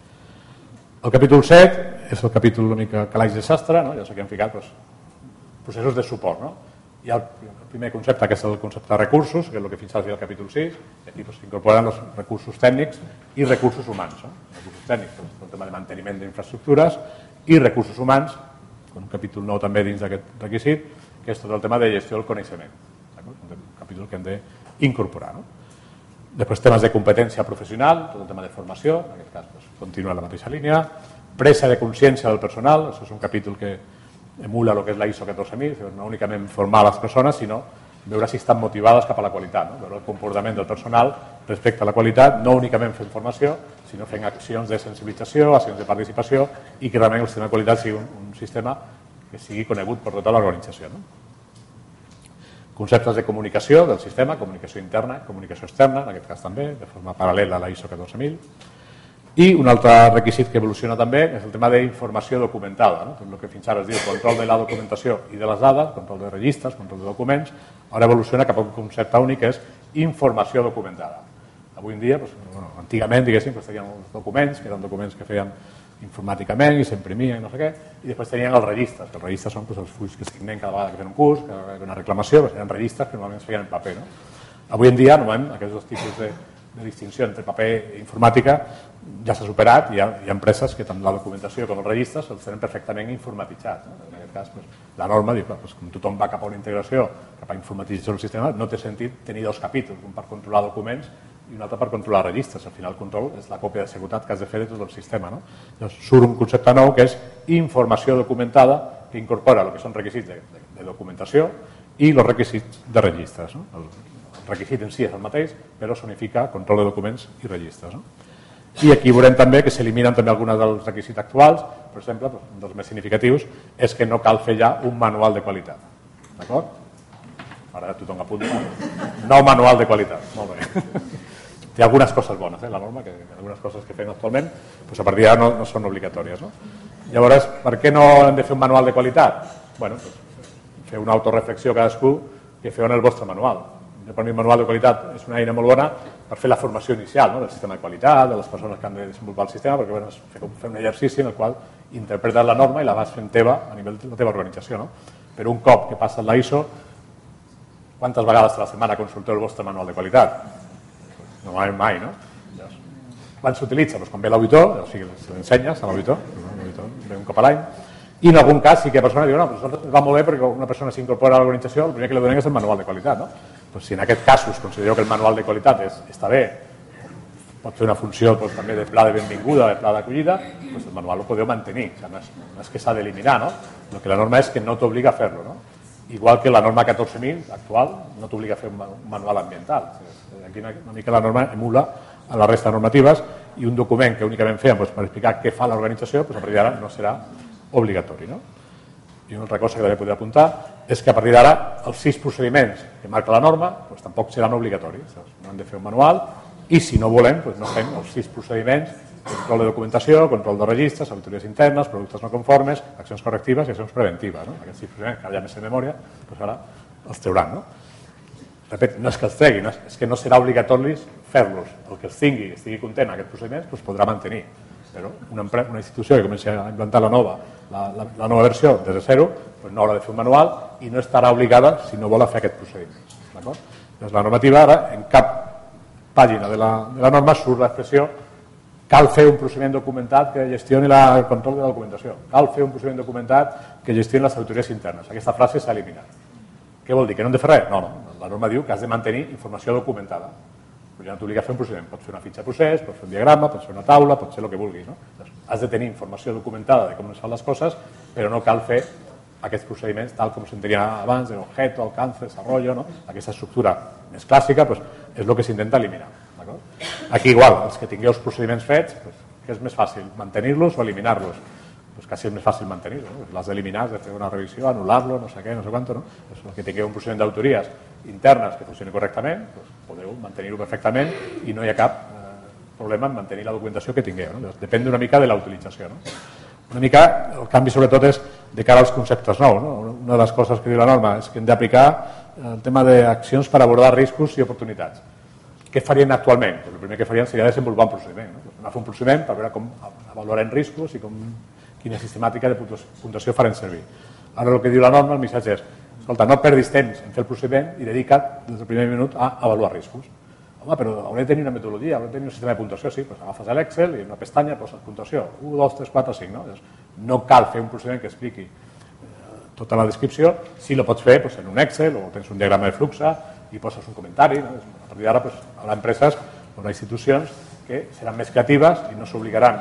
El capítol 7 és el capítol una mica calaix de sastre, ja sé que hem ficat processos de suport. Hi ha el primer concepte, que és el concepte de recursos, que és el que fins ara es deia el capítol 6, i aquí s'incorporen els recursos tècnics i recursos humans. Recursos tècnics, el tema de manteniment d'infraestructures, i recursos humans, un capítol nou també dins d'aquest requisit, que és tot el tema de gestió del coneixement. Un capítol que hem d'incorporar. Després temes de competència professional, tot el tema de formació, en aquest cas continua la mateixa línia, presa de consciència del personal, això és un capítol que emula el que és la ISO 14000, no únicament formar les persones, sinó veure si estan motivades cap a la qualitat, veure el comportament del personal respecte a la qualitat, no únicament fent formació, sinó fent accions de sensibilització, accions de participació, i que realment el sistema de qualitat sigui un sistema que sigui conegut per tota l'organització. Conceptes de comunicació del sistema, comunicació interna, comunicació externa, en aquest cas també, de forma paral·lela a la ISO 14000. I un altre requisit que evoluciona també és el tema d'informació documentada. Tot el que fins ara es diu control de la documentació i de les dades, control de registres, control de documents, ara evoluciona cap a un concepte únic que és informació documentada. Avui en dia, antigament, diguéssim, tenien els documents, que eren documents que feien informàticament i s'imprimien i no sé què, i després tenien els registres, que els registres són els fulls que signen cada vegada que fem un curs, que hi ha una reclamació, eren registres que normalment es feien en paper. Avui en dia, normalment, aquests dos tipus de distinció entre paper i informàtica ja s'ha superat, i hi ha empreses que tant la documentació com els registres els tenen perfectament informatitzats. En aquest cas, la norma diu que com tothom va cap a una integració, cap a informatització del sistema, no té sentit tenir dos capítols, un per controlar documents i un altre per controlar registres. Al final el control és la còpia de seguretat que has de fer de tot el sistema. Llavors surt un concepte nou que és informació documentada, que incorpora el que són requisits de documentació i els requisits de registres. El requisit en si és el mateix, però s'unifica control de documents i registres. I aquí veurem també que s'eliminen també alguns dels requisits actuals. Per exemple, un dels més significatius és que no cal fer ja un manual de qualitat. D'acord? Ara tothom apunta. Nou manual de qualitat. Molt bé. Té algunes coses bones, la norma, que algunes coses que fem actualment, a partir d'ara no són obligatòries. Llavors, per què no hem de fer un manual de qualitat? Fer una autoreflexió cadascú que feu en el vostre manual. Per mi el manual de qualitat és una eina molt bona per fer la formació inicial del sistema de qualitat, de les persones que han de desenvolupar el sistema, perquè és fer un exercici en el qual interpretes la norma i la vas fent teva a nivell de la teva organització. Però un cop que passes la ISO, quantes vegades a la setmana consulteu el vostre manual de qualitat? Normalment mai, no? Quan s'utilitza? Quan ve l'auditor, se l'ensenyes a l'auditor, ve un cop a l'any, i en algun cas sí que la persona diu, va molt bé perquè una persona s'incorpora a l'organització, el primer que li donem és el manual de qualitat. Si en aquest cas us considereu que el manual de qualitat està bé, pot fer una funció també de pla de benvinguda, de pla d'acollida, el manual ho podeu mantenir, no és que s'ha d'eliminar, el que la norma és que no t'obliga a fer-lo. Igual que la norma 14.000 actual no t'obliga a fer un manual ambiental. Aquí una mica la norma emula a la resta de normatives, i un document que únicament fèiem per explicar què fa l'organització, a partir d'ara no serà obligatori. I una altra cosa que també podria apuntar és que a partir d'ara els 6 procediments que marca la norma tampoc seran obligatoris. No hem de fer un manual, i si no volem no fem els 6 procediments control de documentació, control de registres, auditories internes, productes no conformes, accions correctives i accions preventives. No? Aquests procediments, que ja més en memòria, doncs ara els trauran. No? Repet, no és que els treguin, és que no serà obligatori fer-los. El que els tingui, estigui content aquests procediments, doncs podrà mantenir. Però una institució que comenci a implantar la nova versió des de zero, doncs no haurà de fer un manual i no estarà obligada si no vol fer aquests procediments. Doncs la normativa ara, en cap pàgina de la norma surt l'expressió cal fer un procediment documentat que gestioni el control de la documentació. Cal fer un procediment documentat que gestioni les auditories internes. Aquesta frase s'ha eliminat. Què vol dir? Que no hem de fer res? No. La norma diu que has de mantenir informació documentada. Ja no t'obliga a fer un procediment. Pots fer una fitxa de procés, pots fer un diagrama, pots fer una taula, pots fer el que vulguis. No? Has de tenir informació documentada de com es fan les coses, però no cal fer aquests procediments tal com s'entenia abans, d'objeto, alcance, desarrollo, no? Aquesta estructura més clàssica doncs, és el que s'intenta eliminar. Aquí igual, els que tingueu els procediments fets, doncs, què és més fàcil, mantenir-los o eliminar-los? Doncs quasi és més fàcil mantenir-los, no? L'has d'eliminar, has de fer una revisió, anul·lar-lo, no sé què, no sé quant, no? El que tingueu un procediment d'autories internes que funcioni correctament, doncs podeu mantenir-ho perfectament i no hi ha cap problema en mantenir la documentació que tingueu. No? Depèn una mica de la utilització. No? Una mica, el canvi sobretot és de cara als conceptes nous. No? Una de les coses que diu la norma és que hem d'aplicar el tema d'accions per abordar riscos i oportunitats. Què farien actualment? Pues el primer que farien seria desenvolupar un procediment. No? Anar a fer un procediment per veure com avaluarem riscos i quina sistemàtica de puntuació farem servir. Ara el que diu la norma, el missatge és escolta, no perdis temps en fer el procediment i dedica't des del primer minut a avaluar riscos. Home, però hauré de tenir una metodologia, hauré de tenir un sistema de puntuació, sí, doncs agafes l'Excel i en una pestanya poses puntuació, 1, 2, 3, 4, 5, no? No cal fer un procediment que expliqui tota la descripció, si lo pots fer en un Excel o tens un diagrama de flux i poses un comentari. No? A partir d'ara, haurà empreses, haurà institucions que seran més creatives i no s'obligaran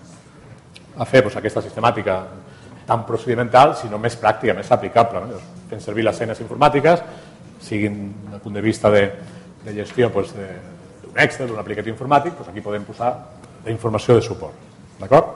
a fer aquesta sistemàtica tan procedimental, sinó més pràctica, més aplicable. No? Fent servir les eines informàtiques, siguin des del punt de vista de gestió d'un Excel, d'un aplicatiu informàtic, aquí podem posar la informació de suport. D'acord?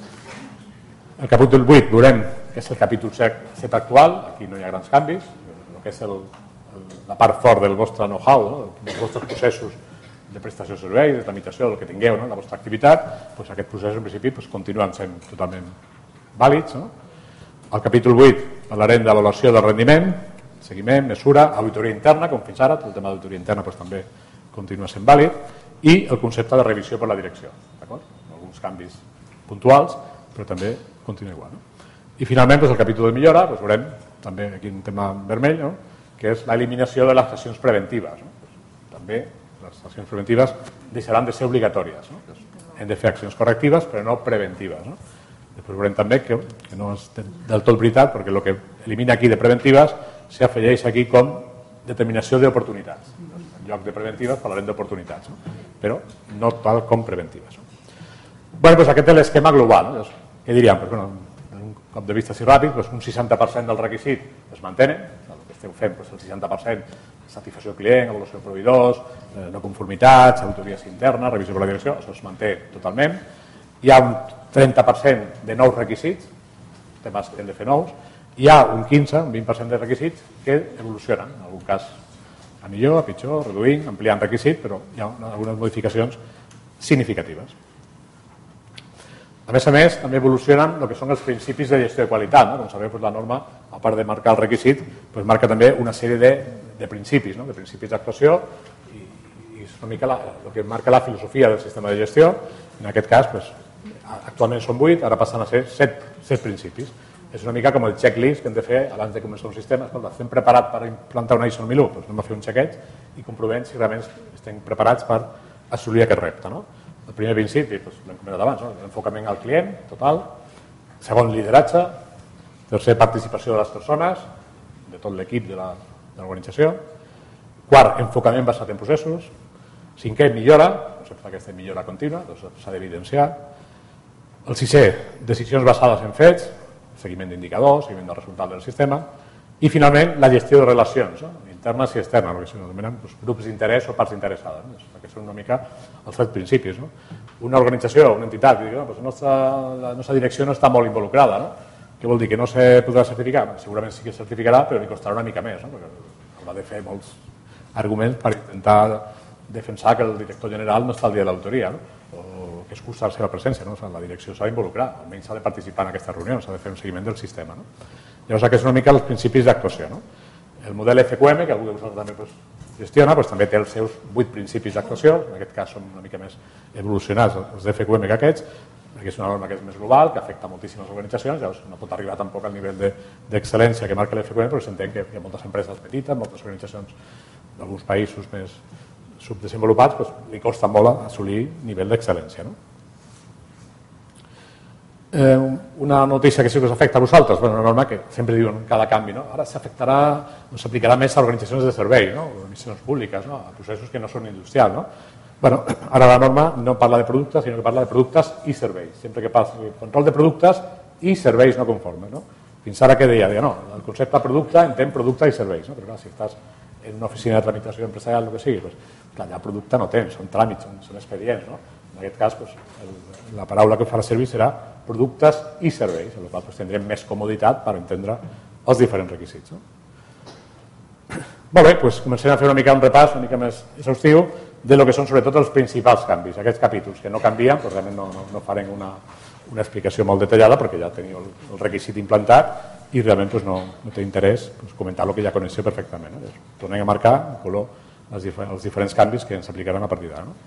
El capítol 8 veurem que és el capítol 7 actual, aquí no hi ha grans canvis, el que és la part fort del vostre know-how, no? Dels vostres processos de prestació de serveis, de tramitació, del que tingueu, no? La vostra activitat, aquests processos en principi continuen sent totalment vàlids. No? Al capítol 8 parlarem d'avaluació del rendiment, seguiment, mesura, auditoria interna, com fins ara, el tema d'auditoria interna també continua sent vàlid, i el concepte de revisió per la direcció. Alguns canvis puntuals, però també continua igual. No? I finalment, el capítol de millora, veurem també aquí un tema vermell, no? Que és l'eliminació de les accions preventives. No? També les accions preventives deixaran de ser obligatòries. No? Hem de fer accions correctives, però no preventives. No? Després veurem també que no és del tot veritat, perquè el que elimina aquí de preventives s'afegeix aquí com determinació d'oportunitats. En lloc de preventives parlarem d'oportunitats, no? Però no tal com preventives. Bé, aquest és l'esquema global. No? Què diríem? Un cop de vista així ràpid, un 60% del requisit es mantenen, el que esteu fent, el 60% satisfacció del client, avaluació de proveïdors, no conformitats, auditories internes, revisió per la direcció, això es manté totalment. Hi ha un 30% de nous requisits, temes que hem de fer nous, hi ha un 15, un 20% de requisits que evolucionen, en algun cas a millor, a pitjor, reduint, ampliant requisits, però hi ha algunes modificacions significatives. A més, també evolucionen el que són els principis de gestió de qualitat. No? Com sabeu, la norma, a part de marcar el requisit, marca també una sèrie de principis, no? De principis d'actuació, i és una mica el que marca la filosofia del sistema de gestió. En aquest cas, actualment són 8, ara passen a ser 7 principis. És una mica com el checklist que hem de fer abans de començar un sistema. Estem preparats per implantar una ISO 9001, doncs anem a fer un checkeig i comprovem si realment estem preparats per assolir aquest repte. No? El primer principi, l'hem comentat abans, no? L'enfocament al client, total. Segon, lideratge. Tercer, participació de les persones, de tot l'equip de l'organització. Quart, enfocament basat en processos. Cinquè, millora, aquesta millora contínua, s'ha d'evidenciar. El sisè, decisions basades en fets, seguiment d'indicadors, seguiment del resultat del sistema. I finalment, la gestió de relacions, internes i externes, el que s'anomenen grups d'interès o parts interessades. Aquests són una mica els 7 principis. Una organització, una entitat, que la nostra direcció no està molt involucrada. No? Què vol dir? Que no se podrà certificar? Segurament sí que es certificarà, però li costarà una mica més, perquè haurà de fer molts arguments per intentar defensar que el director general no està al dia de l'autoria, no? O que excusa la seva presència, no? La direcció s'ha d'involucrar, almenys s'ha de participar en aquesta reunió, s'ha de fer un seguiment del sistema. No? Llavors, aquests són una mica els principis d'actuació. No? El model FQM, que algú de vosaltres també gestiona, també té els seus 8 principis d'actuació, en aquest cas són una mica més evolucionats els d'FQM que aquests, perquè és una norma que és més global, que afecta moltíssimes organitzacions, llavors no pot arribar tampoc al nivell d'excel·lència que marca l'FQM, però s'entén que hi ha moltes empreses petites, moltes organitzacions d'alguns països més subdesenvolupats, doncs, li costa molt assolir nivell d'excel·lència. No? Una notícia que sí que us afecta a vosaltres, una norma que sempre diuen cada canvi, no? Ara s'aplicarà més a organitzacions de servei, no? Organitzacions públiques, no? A processos que no són industrials. No? Bueno, ara la norma no parla de productes, sinó que parla de productes i serveis. Sempre que parla de control de productes i serveis no conformes. No? Fins ara què deia? No, el concepte de producte entén producte i serveis, no? Però clar, si estàs en una oficina de tramitació empresarial, el que sigui, doncs, clar, ja producte no tens, són tràmits, són expedients. No? En aquest cas, doncs, la paraula que farà servir serà productes i serveis, en el qual doncs, tindrem més comoditat per entendre els diferents requisits. No? Molt bé, doncs comencem a fer una mica un repàs una mica més exhaustiu de lo que són sobretot els principals canvis, aquests capítols que no canvien, però realment no farem una explicació molt detallada perquè ja teniu el requisit implantat i realment doncs, no té interès doncs, comentar el que ja coneixeu perfectament. No? Tornem a marcar en color els diferents canvis que ens aplicaran a partir d'ara. No?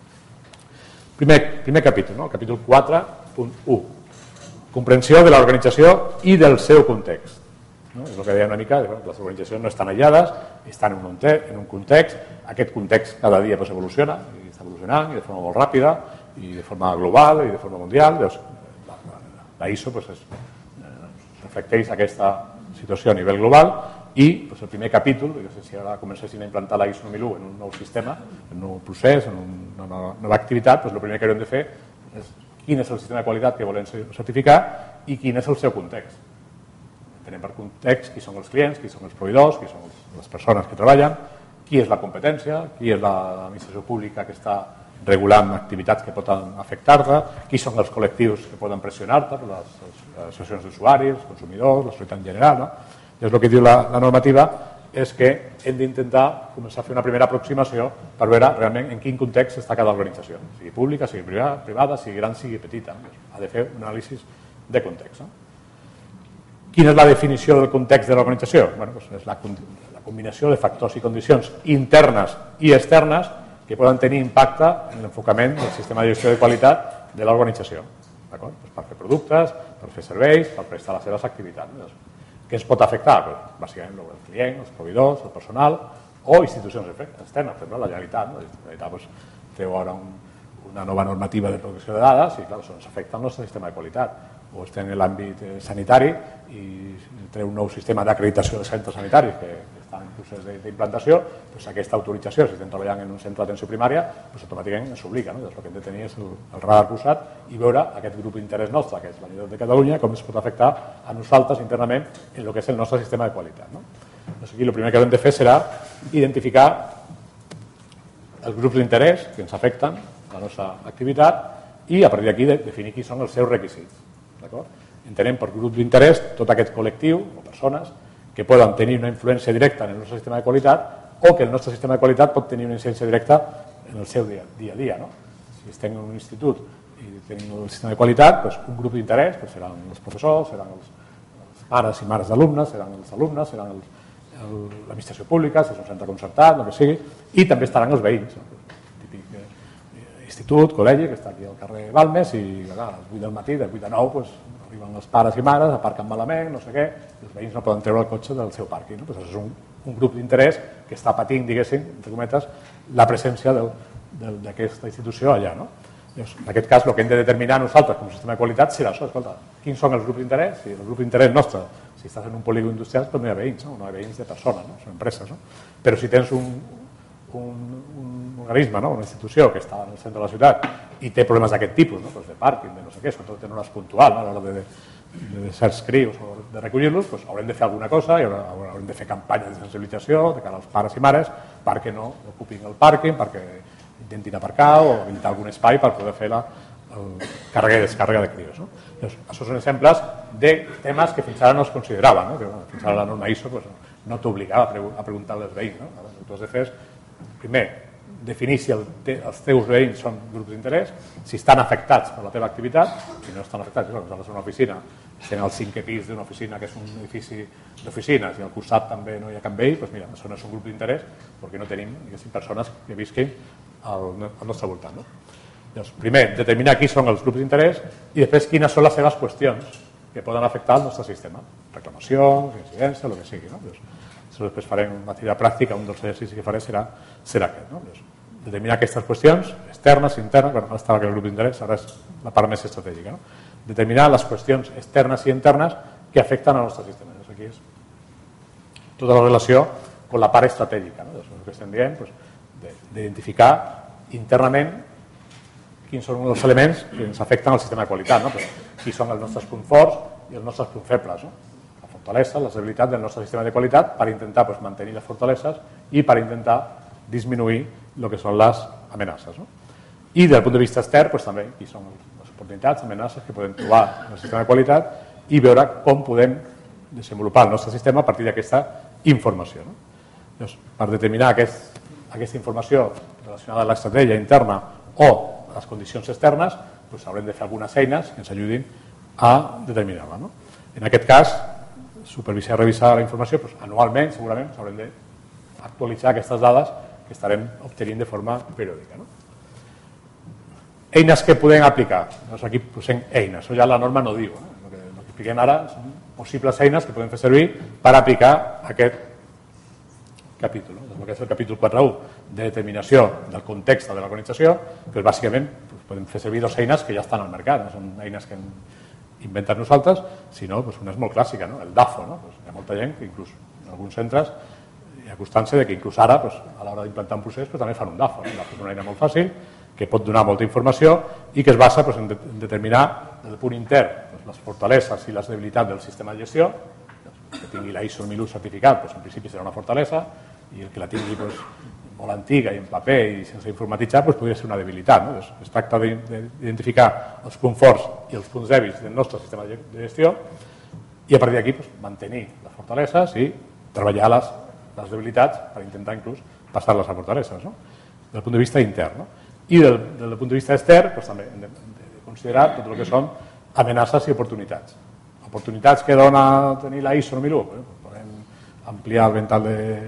Primer capítol, no? El capítol 4.1. Comprensió de l'organització i del seu context. No? És el que deia una mica, les organitzacions no estan aïllades, estan en un context, aquest context cada dia pues, evoluciona, i està evolucionant i de forma molt ràpida, i de forma global i de forma mundial. Llavors, la ISO pues, reflecteix aquesta situació a nivell global i pues, el primer capítol, si ara comencessin a implantar la ISO 9001 en un nou sistema, en un nou procés, en una nova activitat, pues, el primer que haurem de fer és quin és el sistema de qualitat que volem certificar i quin és el seu context. Tenim per context qui són els clients, qui són els proveïdors, qui són les persones que treballen, qui és la competència, qui és l'administració pública que està regulant activitats que poden afectar-la, qui són els col·lectius que poden pressionar-te, les associacions d'usuaris, els consumidors, la societat en general. No? Llavors el que diu la normativa és que hem d'intentar començar a fer una primera aproximació per veure realment en quin context està cada organització, sigui pública, sigui privada, sigui gran, sigui petita. Ha de fer un anàlisi de context. No? Quina és la definició del context de l'organització? Bueno, doncs és la combinació de factors i condicions internes i externes que poden tenir impacte en l'enfocament del sistema de gestió de qualitat de l'organització. Doncs per fer productes, per fer serveis, per prestar les seves activitats. Què ens pot afectar? Doncs, bàsicament el client, els proveïdors, el personal o institucions externes, per exemple la Generalitat. La Generalitat doncs, treu ara una nova normativa de protecció de dades i clar, això ens afecta al nostre sistema de qualitat. O estem en l'àmbit sanitari i treu un nou sistema d'acreditació de centres sanitaris que està en procés d'implantació, doncs aquesta autorització, si estem treballant en un centre d'atenció primària, doncs automàticament ens obliga. No? Llavors, el que hem de tenir és el radar posat i veure aquest grup d'interès nostre, que és la Generalitat de Catalunya, com es pot afectar a nosaltres internament en el que és el nostre sistema de qualitat. No? Doncs aquí el primer que hem de fer serà identificar els grups d'interès que ens afecten la nostra activitat i a partir d'aquí definir quins són els seus requisits. Entenem per grup d'interès tot aquest col·lectiu o persones que poden tenir una influència directa en el nostre sistema de qualitat o que el nostre sistema de qualitat pot tenir una incidència directa en el seu dia a dia. No? Si estem en un institut i tenim el sistema de qualitat, doncs un grup d'interès doncs seran els professors, seran els pares i mares d'alumnes, seran els alumnes, seran l'administració pública, si és un centre concertat, el que sigui, i també estaran els veïns. Típic institut, col·legi, que està aquí al carrer Balmes i a les 8 del matí, de 8 a 9, doncs, arriben els pares i mares, aparquen malament, no sé què, i els veïns no poden treure el cotxe del seu pàrquing. No? Pues això és un grup d'interès que està patint, diguéssim, entre cometes, la presència d'aquesta institució allà. No? Llavors, en aquest cas, el que hem de determinar nosaltres com a sistema de qualitat serà això, escolta, quins són els grups d'interès? Si el grup d'interès nostre, si estàs en un polígon industrial, doncs no hi ha veïns, no hi ha veïns de persones, no? Són empreses. No? Però si tens un organisme, no? Una institució que està en el centre de la ciutat i té problemes d'aquest tipus, no? Pues de pàrquing, de no sé què, sobretot en hores puntuals, no? A l'hora de certs crius o de recollir-los, pues haurem de fer alguna cosa i haurem de fer campanyes de sensibilització de cara als pares i mares perquè no ocupin el pàrquing, perquè intentin aparcar o habilitar algun espai per poder fer la càrrega i descàrrega de crios. No? Llavors, això són exemples de temes que fins ara no es consideraven, no? Que, bueno, fins ara la norma ISO pues, no t'obligava a preguntar als veïns. No? Tu has de fer, primer, definir si els teus veïns són grups d'interès, si estan afectats per la teva activitat. Si no estan afectats, nosaltres som una oficina, estem al 5è pis d'una oficina que és un edifici d'oficines i al costat també no hi ha cap veí, doncs mira, això no és un grup d'interès perquè no tenim persones que visquin al nostre voltant. No? Llavors, primer, determinar qui són els grups d'interès i després quines són les seves qüestions que poden afectar el nostre sistema. Reclamació, incidència, el que sigui. No? Després farem una activitat pràctica, un dels exercicis que faré serà aquest. No? Determinar aquestes qüestions externes, internes, bueno, ara estava que el grup d'interès, ara és la part més estratègica. No? Determinar les qüestions externes i internes que afecten al nostre sistema. Llavors, aquí és tota la relació amb la part estratègica. No? Llavors, el que estem dient, d'identificar internament quins són els elements que ens afecten al sistema de qualitat. No? Qui són els nostres punts forts i els nostres punts febles. No? La fortalesa, les debilitats del nostre sistema de qualitat per intentar mantenir les fortaleses i per intentar disminuir el que són les amenaces. No? I des del punt de vista extern, també qui són les oportunitats, amenaces que podem trobar en el sistema de qualitat i veure com podem desenvolupar el nostre sistema a partir d'aquesta informació. No? Llavors, per determinar aquesta informació relacionada amb l'estratègia interna o les condicions externes, haurem de fer algunes eines que ens ajudin a determinar-la. No? En aquest cas, supervisar i revisar la informació, anualment segurament haurem d'actualitzar aquestes dades que estarem obtenint de forma periòdica. No? Eines que podem aplicar. Doncs aquí posem eines, això ja la norma no diu. El que expliquem ara són possibles eines que podem fer servir per aplicar aquest capítol. El que és el capítol 4.1 de determinació del context de l'organització, però bàsicament podem fer servir dues eines que ja estan al mercat, no són eines que hem inventat nosaltres, sinó una és molt clàssica, no? El DAFO. No? Hi ha molta gent que inclús en alguns centres hi ha constància que inclús ara a l'hora d'implantar un procés també fan un DAFO. El DAFO és una eina molt fàcil que pot donar molta informació i que es basa en determinar des del punt intern les fortaleses i les debilitats del sistema de gestió. Que tingui la ISO 1001 certificat, en principi serà una fortalesa, i el que la tingui molt antiga i en paper i sense informatitzar podria ser una debilitat. No? Es tracta d'identificar els punts forts i els punts dèbils del nostre sistema de gestió i a partir d'aquí mantenir les fortaleses i treballar les debilitats per intentar inclús passar-les a fortaleses, no? Des del punt de vista intern. No? I des del punt de vista extern també hem de considerar tot el que són amenaces i oportunitats. Oportunitats que dona tenir la ISO 1001. Podem ampliar el ventall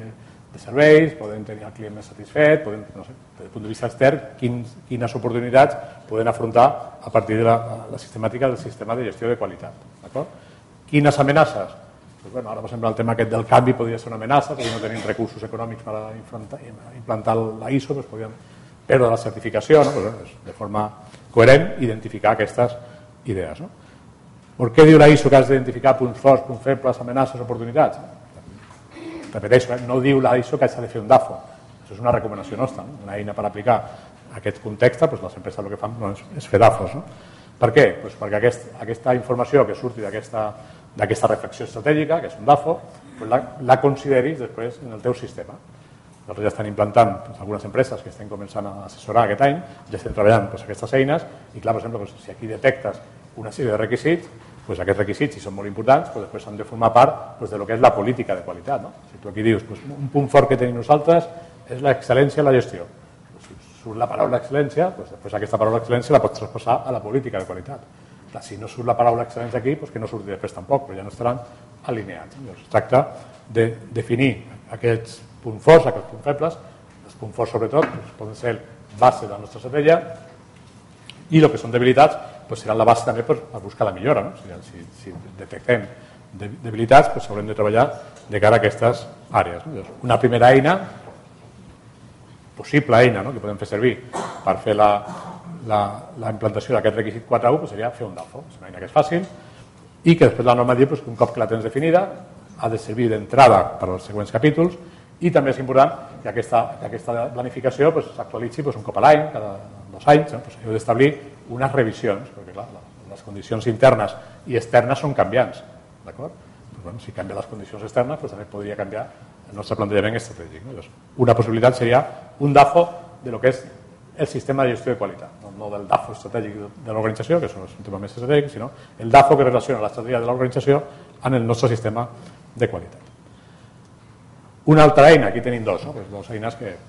de serveis, podem tenir el client més satisfet, podem, no sé, des del punt de vista extern, quines oportunitats podem afrontar a partir de la sistemàtica del sistema de gestió de qualitat. Quines amenaces? Ara, per exemple, el tema aquest del canvi podria ser una amenaça, perquè no tenim recursos econòmics per implantar la ISO, podríem perdre la certificació, de forma coherent, identificar aquestes idees. Per què diu la ISO que has d'identificar punts forts, punts febles, amenaces, oportunitats? Repeteixo, no diu la ISO que has de fer un DAFO. Això és una recomanació nostra, una eina per aplicar aquest context, les empreses el que fan és fer DAFOs. Per què? Perquè aquesta informació que surti d'aquesta reflexió estratègica, que és un DAFO, la consideris després en el teu sistema. Nosaltres ja estem implantant algunes empreses que estem començant a assessorar aquest any, ja estem treballant aquestes eines i, clar, per exemple, si aquí detectes una sèrie de requisits, aquests requisits, si són molt importants, després han de formar part del que és la política de qualitat. Si tu aquí dius, un punt fort que tenim nosaltres és l'excel·lència en la gestió. Si surt la paraula excel·lència, després aquesta paraula excel·lència la pots traspassar a la política de qualitat. Si no surt la paraula excel·lència aquí, que no surti després tampoc, però ja no estaran alineats. Es tracta de definir aquests punts forts, aquests punts febles. Els punts forts, sobretot, poden ser base de la nostra estratègia i el que són debilitats serà la base també per buscar la millora. Si detectem debilitats, haurem de treballar de cara a aquestes àrees. Una primera eina, possible eina que podem fer servir per fer la implantació d'aquest requisit 4.1 seria fer un DAFO. És una eina que és fàcil i que després la norma diu que un cop que la tens definida ha de servir d'entrada per als següents capítols i també és important que aquesta planificació s'actualitzi un cop a l'any, cada 2 anys. Heu d'establir unes revisions, perquè clar, les condicions internes i externes són canviants. Si canvien les condicions externes, també podria canviar el nostre plantejament estratègic. Una possibilitat seria un DAFO de lo que és el sistema de gestió de qualitat, no del DAFO estratègic de l'organització, que és un tema més estratègic, sinó el DAFO que relaciona l'estratègia de l'organització amb el nostre sistema de qualitat. Una altra eina, aquí tenim dues eines que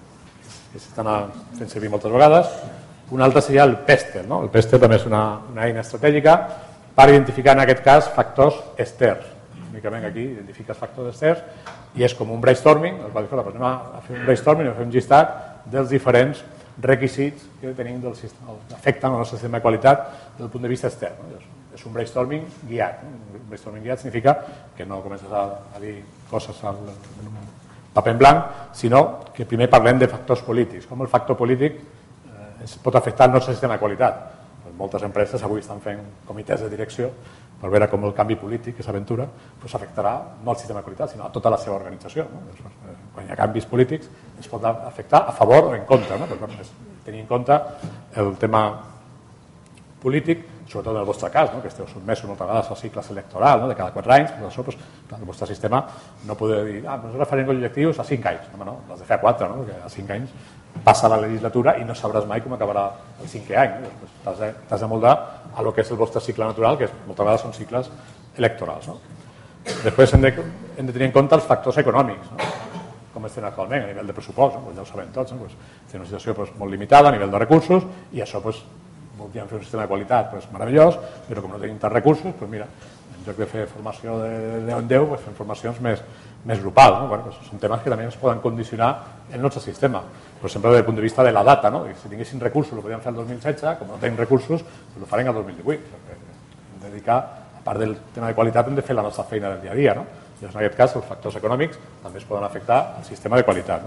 que s'estan fent servir moltes vegades. Un altre seria el PESTEL. El PESTEL també és una eina estratègica per identificar, en aquest cas, factors externs. Únicament aquí identifiques factors externs i és com un brainstorming, anem a fer un brainstorming, a fer un llistat dels diferents requisits que tenim del sistema, afecten el nostre sistema de qualitat des del punt de vista extern. És un brainstorming guiat. Un brainstorming guiat significa que no comences a dir coses en un paper en blanc, sinó que primer parlem de factors polítics, com el factor polític pot afectar el nostre sistema de qualitat. Moltes empreses avui estan fent comitès de direcció per veure com el canvi polític que s'aventura afectarà no al sistema de qualitat, sinó a tota la seva organització. Quan hi ha canvis polítics ens pot afectar a favor o en contra. Tenir en compte el tema polític, sobretot en el vostre cas, que esteu sotmesos moltes vegades als cicles electorals de cada 4 anys, això, el vostre sistema no podeu dir nosaltres farem objectius a 5 anys. No, l'has de fer a 4, perquè a 5 anys passa la legislatura i no sabràs mai com acabarà el 5è any. T'has de moldar a lo que és el vostre cicle natural, que moltes vegades són cicles electorals. Després hem de tenir en compte els factors econòmics, com estem actualment a nivell de pressupost, ja ho sabem tots, té una situació molt limitada a nivell de recursos i això voldríem fer un sistema de qualitat meravellós, però com no tenim tants recursos, mira, en lloc de fer formació de 10 en 10, fem formacions més grupals. Són temes que també ens poden condicionar el nostre sistema, però sempre des del punt de vista de la data. Si tinguessin recursos ho podríem fer el 2016, com no tenim recursos ho farem el 2018. Hem de dedicar, a part del tema de qualitat, hem de fer la nostra feina del dia a dia. I en aquest cas els factors econòmics també es poden afectar al sistema de qualitat.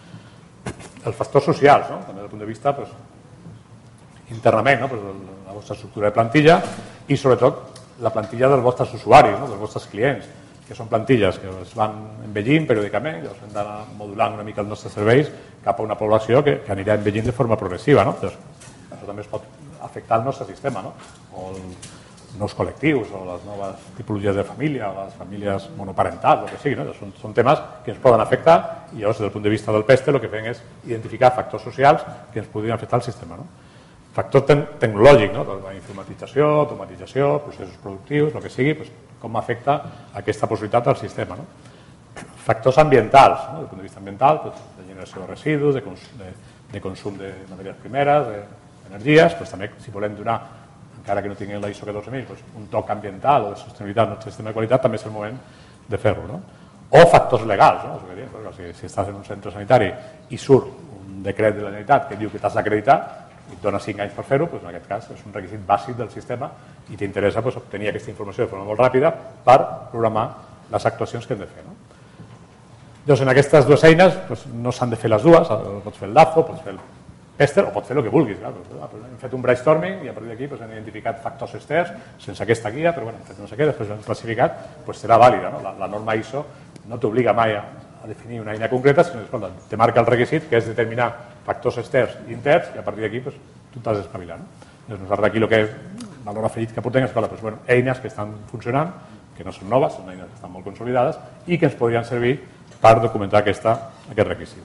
Els factors socials, també des del punt de vista internament, la vostra estructura de plantilla i sobretot la plantilla dels vostres usuaris, dels vostres clients, que són plantilles que es van envellint periòdicament, llavors hem d'anar modulant una mica els nostres serveis cap a una població que anirà envellint de forma progressiva. Això també es pot afectar el nostre sistema, o els nous col·lectius, o les noves tipologies de família, o les famílies monoparentals, el que sigui. Són temes que ens poden afectar i llavors, des del punt de vista del PESTEL, el que fem és identificar factors socials que ens podrien afectar el sistema. Factor tecnològic, la informatització, automatització, processos productius, el que sigui, com afecta aquesta possibilitat al sistema. Factors ambientals, des del punt de vista ambiental, de generació de residus, de consum de matèries primeres, d'energies, també si volem donar, encara que no tinguem la ISO 14000, un toc ambiental o de sostenibilitat al nostre sistema de qualitat, també és el moment de fer-lo. O factors legals, si estàs en un centre sanitari i surt un decret de la Generalitat que diu que t'has d'acreditar i et dona 5 anys per fer-ho, en aquest cas és un requisit bàsic del sistema i t'interessa obtenir aquesta informació de forma molt ràpida per programar les actuacions que hem de fer. Llavors, en aquestes dues eines no s'han de fer les dues, pots fer el DAFO, pots fer el PESTEL o pots fer el que vulguis. Hem fet un brainstorming i a partir d'aquí hem identificat factors externs sense aquesta guia, però hem fet no sé què, després l'hem classificat, serà vàlida. La norma ISO no t'obliga mai a definir una eina concreta, sinó que te marca el requisit, que és determinar factors externs i interns, i a partir d'aquí tu t'has d'espavilar. Nosaltres aquí el que valor afegit que portem és eines que estan funcionant, que no són noves, són eines que estan molt consolidades i que ens podrien servir per documentar aquest requisit.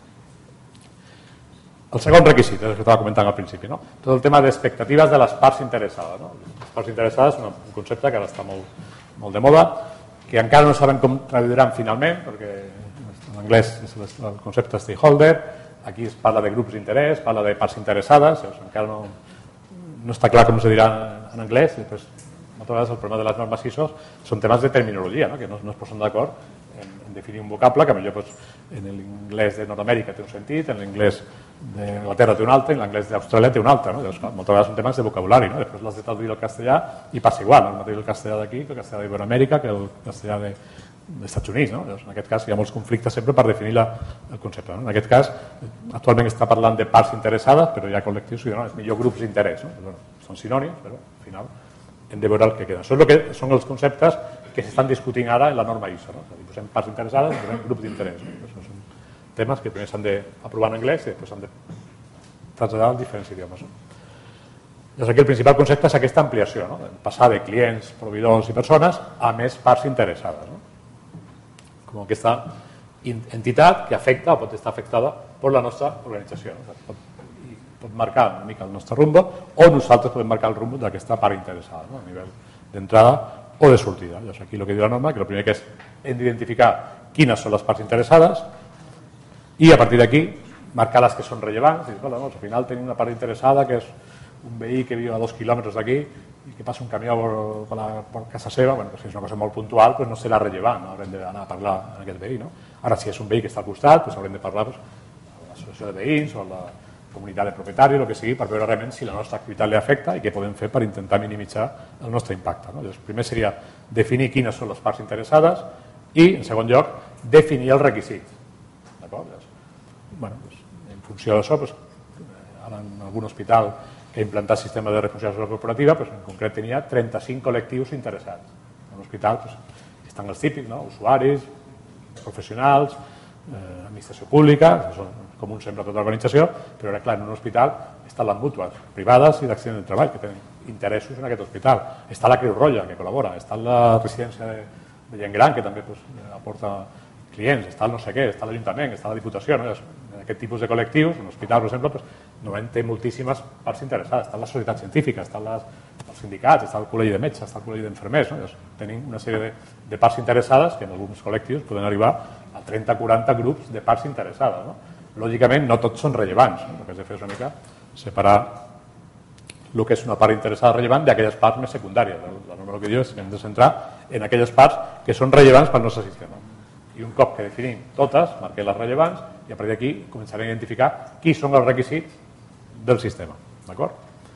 El segon requisit, és el que estava comentant al principi, tot el tema d'expectatives de les parts interessades. Les parts interessades és un concepte que ara està molt de moda, que encara no sabem com traduiran finalment, perquè en anglès és el concepte stakeholder, aquí es parla de grups d'interès, parla de parts interessades, encara no està clar com se dirà en anglès, i després moltes vegades el problema de les normes ISO són temes de terminologia, que no es posen d'acord en definir un vocable que potser en l'anglès de Nord-Amèrica té un sentit, en l'anglès d'Anglaterra té un altre, en l'anglès d'Austràlia té un altre. Moltes vegades són temes de vocabulari, després l'has de traduir al castellà i passa igual, el mateix el castellà d'aquí que el castellà d'Iberoamèrica que el castellà dels Estats Units. En aquest cas hi ha molts conflictes sempre per definir el concepte. En aquest cas, actualment està parlant de parts interessades, però hi ha col·lectius que diuen és millor grups d'interès. Són sinònims, però al final hem de veure el que queda. Això són els conceptes que s'estan discutint ara en la norma ISO. Posem parts interessades, posem grups d'interès. Són temes que primer s'han d'aprovar en anglès i després s'han de traslladar als diferents idiomes. Llavors aquí el principal concepte és aquesta ampliació, passar de clients, proveïdors i persones a més parts interessades. Com aquesta entitat que afecta o pot estar afectada per la nostra organització. Pot marcar una mica el nostre rumbo o nosaltres podem marcar el rumbo d'aquesta part interessada, a nivell d'entrada o de sortida. Llavors aquí el que diu la norma, que el primer que és hem d'identificar quines són les parts interessades i a partir d'aquí marcar les que són rellevants, i al final tenim una part interessada que és un veí que viu a 2 quilòmetres d'aquí i que passa un camió per casa seva, si és una cosa molt puntual no serà rellevant, no haurem d'anar a parlar amb aquest veí. Ara, si és un veí que està al costat, haurem de parlar amb l'associació de veïns o amb la comunitat de propietaris, el que sigui, per veure realment si la nostra activitat li afecta i què podem fer per intentar minimitzar el nostre impacte. Llavors, primer seria definir quines són les parts interessades i, en segon lloc, definir els requisits. En funció d'això, ara en algun hospital que ha implantat sistema de responsabilitat corporativa, en concret tenia 35 col·lectius interessats. En l'hospital estan els típics, usuaris, professionals, administració pública, que són comuns sempre a tota l'organització, però ara, clar, en un hospital estan les mútues privades i d'accident de treball, que tenen interessos en aquest hospital. Està la Creu Roja, que col·labora, està la residència de gent gran, que també aporta clients, està el no sé què, està l'Ajuntament, està la Diputació. En aquest tipus de col·lectius, en l'hospital, per exemple, normalment té moltíssimes parts interessades. Està la societat científica, estan els sindicats, està el col·legi de metges, està el col·legi d'infermers. Tenim una sèrie de parts interessades que en alguns col·lectius poden arribar a 30-40 grups de parts interessades. Lògicament, no tots són rellevants. El que has de fer és una mica separar el que és una part interessada rellevant d'aquelles parts més secundàries. La norma el que diu és que hem de centrar en aquelles parts que són rellevants pel nostre sistema. I un cop que definim totes, marquem les rellevants i a partir d'aquí començarem a identificar quins són els requisits del sistema. D'acord?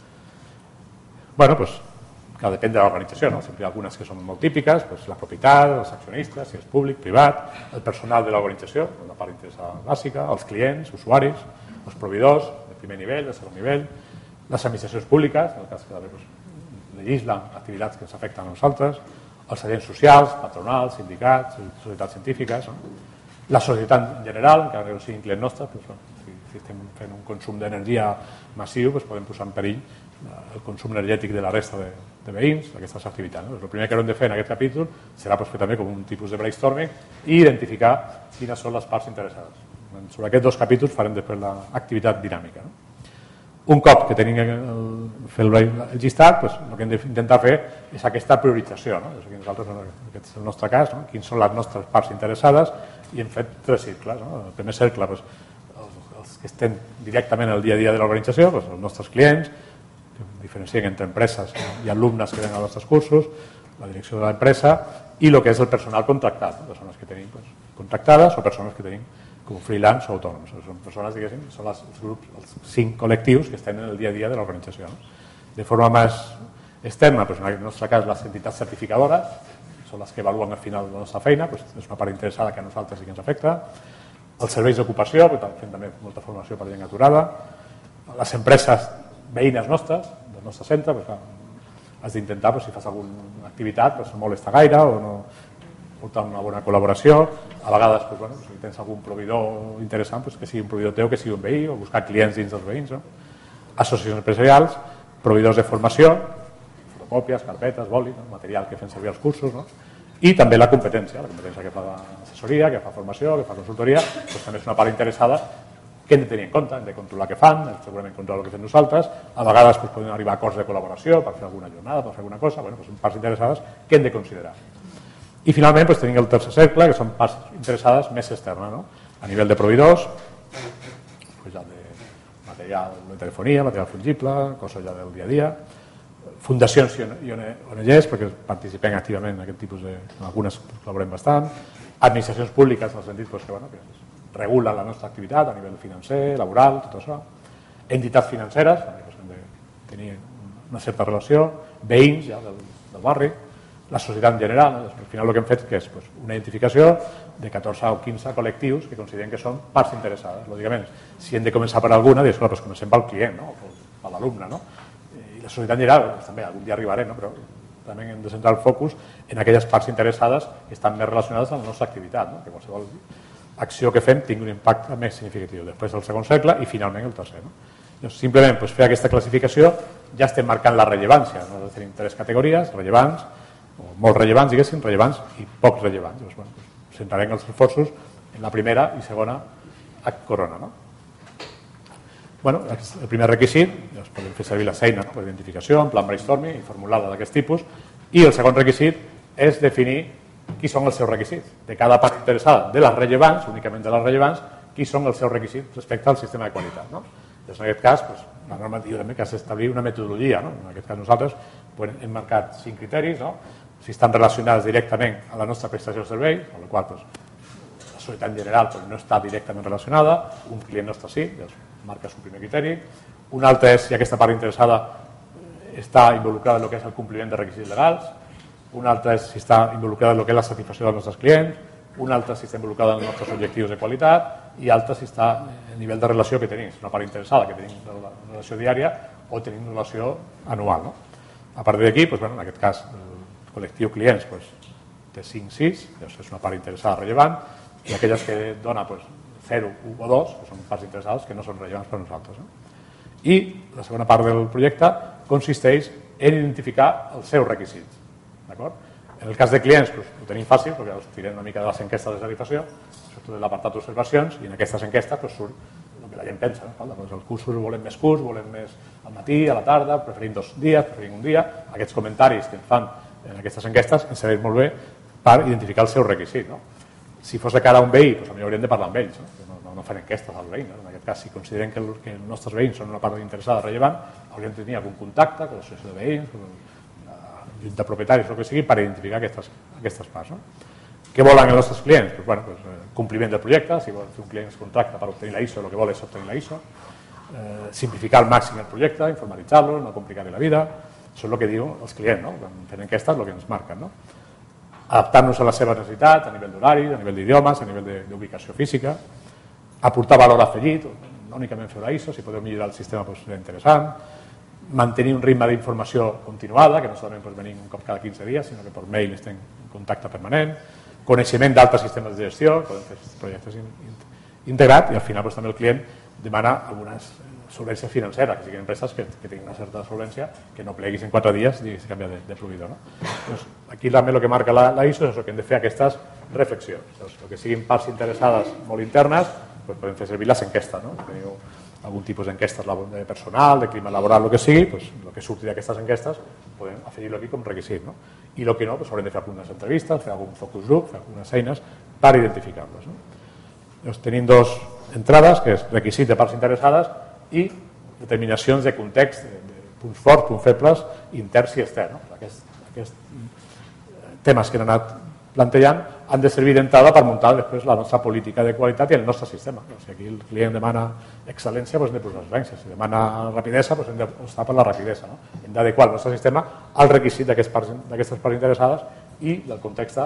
Que depèn de l'organització. Sempre hi ha algunes que són molt típiques, la propietat, els accionistes, si és públic, privat, el personal de l'organització, la part interessada bàsica, els clients, usuaris, els proveïdors de primer nivell, de segon nivell, les administracions públiques, en el cas que legislen activitats que ens afecten a nosaltres, els agents socials, patronals, sindicats, societats científiques, la societat en general, encara que no siguin clients nostres, si estem fent un consum d'energia massiu, podem posar en perill el consum energètic de la resta de veïns d'aquestes activitats. El primer que haurem de fer en aquest capítol serà fer també com un tipus de brainstorming i identificar quines són les parts interessades. Sobre aquests dos capítols farem després l'activitat dinàmica. Un cop que tenim fet el llistat, el que hem d'intentar fer és aquesta priorització. Aquest és el nostre cas, quines són les nostres parts interessades, i hem fet 3 cercles. El primer cercle, els que estem directament al dia a dia de l'organització, els nostres clients, que diferencien entre empreses i alumnes que venen als nostres cursos, la direcció de l'empresa i el que és el personal contractat, persones que tenim contractades o persones que tenim com freelance o autònoms. Són persones, diguéssim, són els grups, els 5 col·lectius que estem en el dia a dia de l'organització. De forma més externa, en el nostre cas, les entitats certificadores, són les que evaluen al final la nostra feina, és una part interessada que a nosaltres sí que ens afecta. Els serveis d'ocupació, fem també molta formació per gent aturada. Les empreses veïnes nostres, del nostre centre, has d'intentar, si fas alguna activitat, no molesta gaire o no portar una bona col·laboració. A vegades, si tens algun proveïdor interessant, que sigui un proveïdor teu, que sigui un veí, o buscar clients dins dels veïns. Associacions empresarials, proveïdors de formació, fotocòpies, carpetes, boli, material que fem servir als cursos, i també la competència que fa assessoria, que fa formació, que fa consultoria, també és una part interessada que hem de tenir en compte, hem de controlar què fan, segurament controlar el que fem nosaltres, a vegades poden arribar a acords de col·laboració per fer alguna jornada, per fer alguna cosa, són parts interessades que hem de considerar. I finalment tenim el tercer cercle, que són parts interessades més externes, a nivell de proveïdors, ja de material de telefonia, material fungible, coses ja del dia a dia, fundacions i ONGs, perquè participem activament en aquest tipus de... En algunes col·laborem bastant, administracions públiques, en el sentit que regulen la nostra activitat a nivell financer, laboral, tot això, entitats financeres, hem de tenir una certa relació, veïns ja del barri, la societat en general. Al final el que hem fet és una identificació de 14 o 15 col·lectius que consideren que són parts interessades. Lògicament, si hem de començar per alguna, comencem pel client, per l'alumne. I la societat en general, també algun dia arribarem, però també hem de centrar el focus en aquelles parts interessades que estan més relacionades amb la nostra activitat, que qualsevol acció que fem tingui un impacte més significatiu. Després el segon cercle i finalment el tercer. Simplement fer aquesta classificació ja estem marcant la rellevància. Nosaltres tenim 3 categories, rellevants, o molt rellevants, diguéssim, rellevants i poc rellevants. Centrarem els esforços en la primera i segona corona. El primer requisit, podem fer servir les eines d'identificació, en plan brainstorming i formulada d'aquest tipus, i el segon requisit és definir quins són els seus requisits. De cada part interessada de les rellevants, únicament de les rellevants, quins són els seus requisits respecte al sistema de qualitat. No? Doncs en aquest cas, la norma diu també que has d'establir una metodologia. No? En aquest cas nosaltres hem marcat 5 criteris, no? Si estan relacionats directament a la nostra prestació de servei, amb la qual la societat en general no està directament relacionada, un client nostre sí, doncs marques un primer criteri. Un altre és si aquesta part interessada està involucrada en el que és el compliment de requisits legals, un altre és si està involucrada en el que és la satisfacció dels nostres clients, un altre si està involucrada en els nostres objectius de qualitat i altre si està a nivell de relació que tenim, si és una part interessada, que tenim una relació diària o tenim una relació anual. No? A partir d'aquí, en aquest cas, el col·lectiu clients té 5-6, és una part interessada rellevant, i aquelles que dona 0, 1 o 2, que són parts interessades que no són rellevants per nosaltres. No? I la segona part del projecte consisteix en identificar els seus requisits. En el cas de clients ho tenim fàcil, perquè us tirem una mica de les enquestes de satisfacció, surt de l'apartat d'observacions, i en aquestes enquestes surt el que la gent pensa. Els cursos volem més curs, volem més al matí, a la tarda, preferim 2 dies, preferim un dia. Aquests comentaris que ens fan en aquestes enquestes ens serveix molt bé per identificar el seu requisit. No? Si fos de cara a un veí, potser hauríem de parlar amb ells, no fan enquestes als veïns. En aquest cas, si consideren que els nostres veïns són una part interessada rellevant, hauríem de tenir algun contacte amb l'associació de veïns, de propietaris, el que sigui, per identificar aquestes parts. No? Què volen els nostres clients? Compliment del projecte, si un client es contracta per obtenir la ISO, el que vol és obtenir la ISO, simplificar al màxim el projecte, informalitzar-lo, no complicar-li la vida, això és el que diuen els clients, no? Quan fem enquestes, el que ens marquen. No? Adaptar-nos a les seves necessitats, a nivell d'horari, a nivell d'idiomes, a nivell d'ubicació física, aportar valor afegit, no únicament fer la ISO, si podeu millorar el sistema serà interessant, mantenir un ritme d'informació continuada, que no solament venim un cop cada 15 dies, sinó que per mail estem en contacte permanent, coneixement d'altres sistemes de gestió, podem fer projectes integrats, i al final també el client demana alguna solvència financera, que siguin empreses que tinguin una certa solvència, que no pleguis en 4 dies i se canvia de proveïdor. No? Doncs aquí també el que marca la ISO és que hem de fer aquestes reflexions. Doncs, el que siguin parts interessades molt internes, doncs podem fer servir les enquestes. No? Teniu algun tipus d'enquestes de personal, de clima laboral, el que sigui, doncs, el que surti d'aquestes enquestes podem afegir-lo aquí com requisit. No? I el que no, doncs, haurem de fer algunes entrevistes, fer algun focus group, fer algunes eines per identificar-les. No? Doncs tenim 2 entrades, que és requisit de parts interessades i determinacions de context, de punts forts, punts febles, interns i externs. No? Aquests temes que han anat plantejant han de servir d'entrada per muntar després la nostra política de qualitat i el nostre sistema. Si aquí el client demana excel·lència, doncs hem de posar excel·lència. Si demana rapidesa, doncs hem d'estar per la rapidesa. No? Hem d'adequar el nostre sistema al requisit d'aquestes parts interessades i del context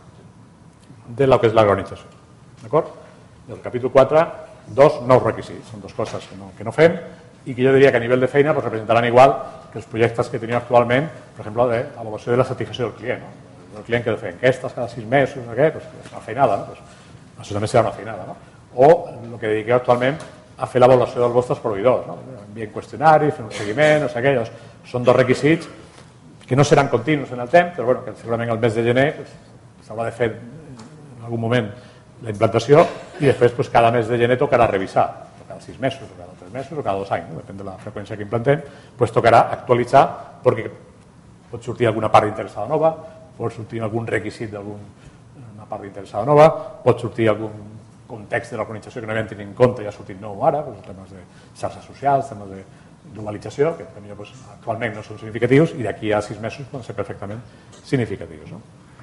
de lo que és l'organització. D'acord? Del capítol 4, 2 nous requisits. Són 2 coses que no fem i que jo diria que a nivell de feina representaran igual que els projectes que tenim actualment, per exemple, d'avaluació de la satisfacció del client. No? El client que ha de fer enquestes cada 6 mesos, és una feinada, no? Això també serà una feinada. No? O el que dediqueu actualment a fer l'avaluació dels vostres proveïdors, no? Enviar qüestionaris, fer un seguiment, no sé què, són 2 requisits que no seran continus en el temps, però que segurament al mes de gener s'haurà de fer en algun moment la implantació i després cada mes de gener tocarà revisar, o cada 6 mesos, o cada 3 mesos, o cada 2 anys, no? Depèn de la freqüència que implantem, tocarà actualitzar perquè pot sortir alguna part interessada nova, pot sortir algun requisit d'alguna part interessada nova, pot sortir algun context de l'organització que no havíem tingut en compte i ha sortit nou ara, temes de xarxes socials, temes de globalització, que actualment no són significatius i d'aquí a 6 mesos poden ser perfectament significatius. No?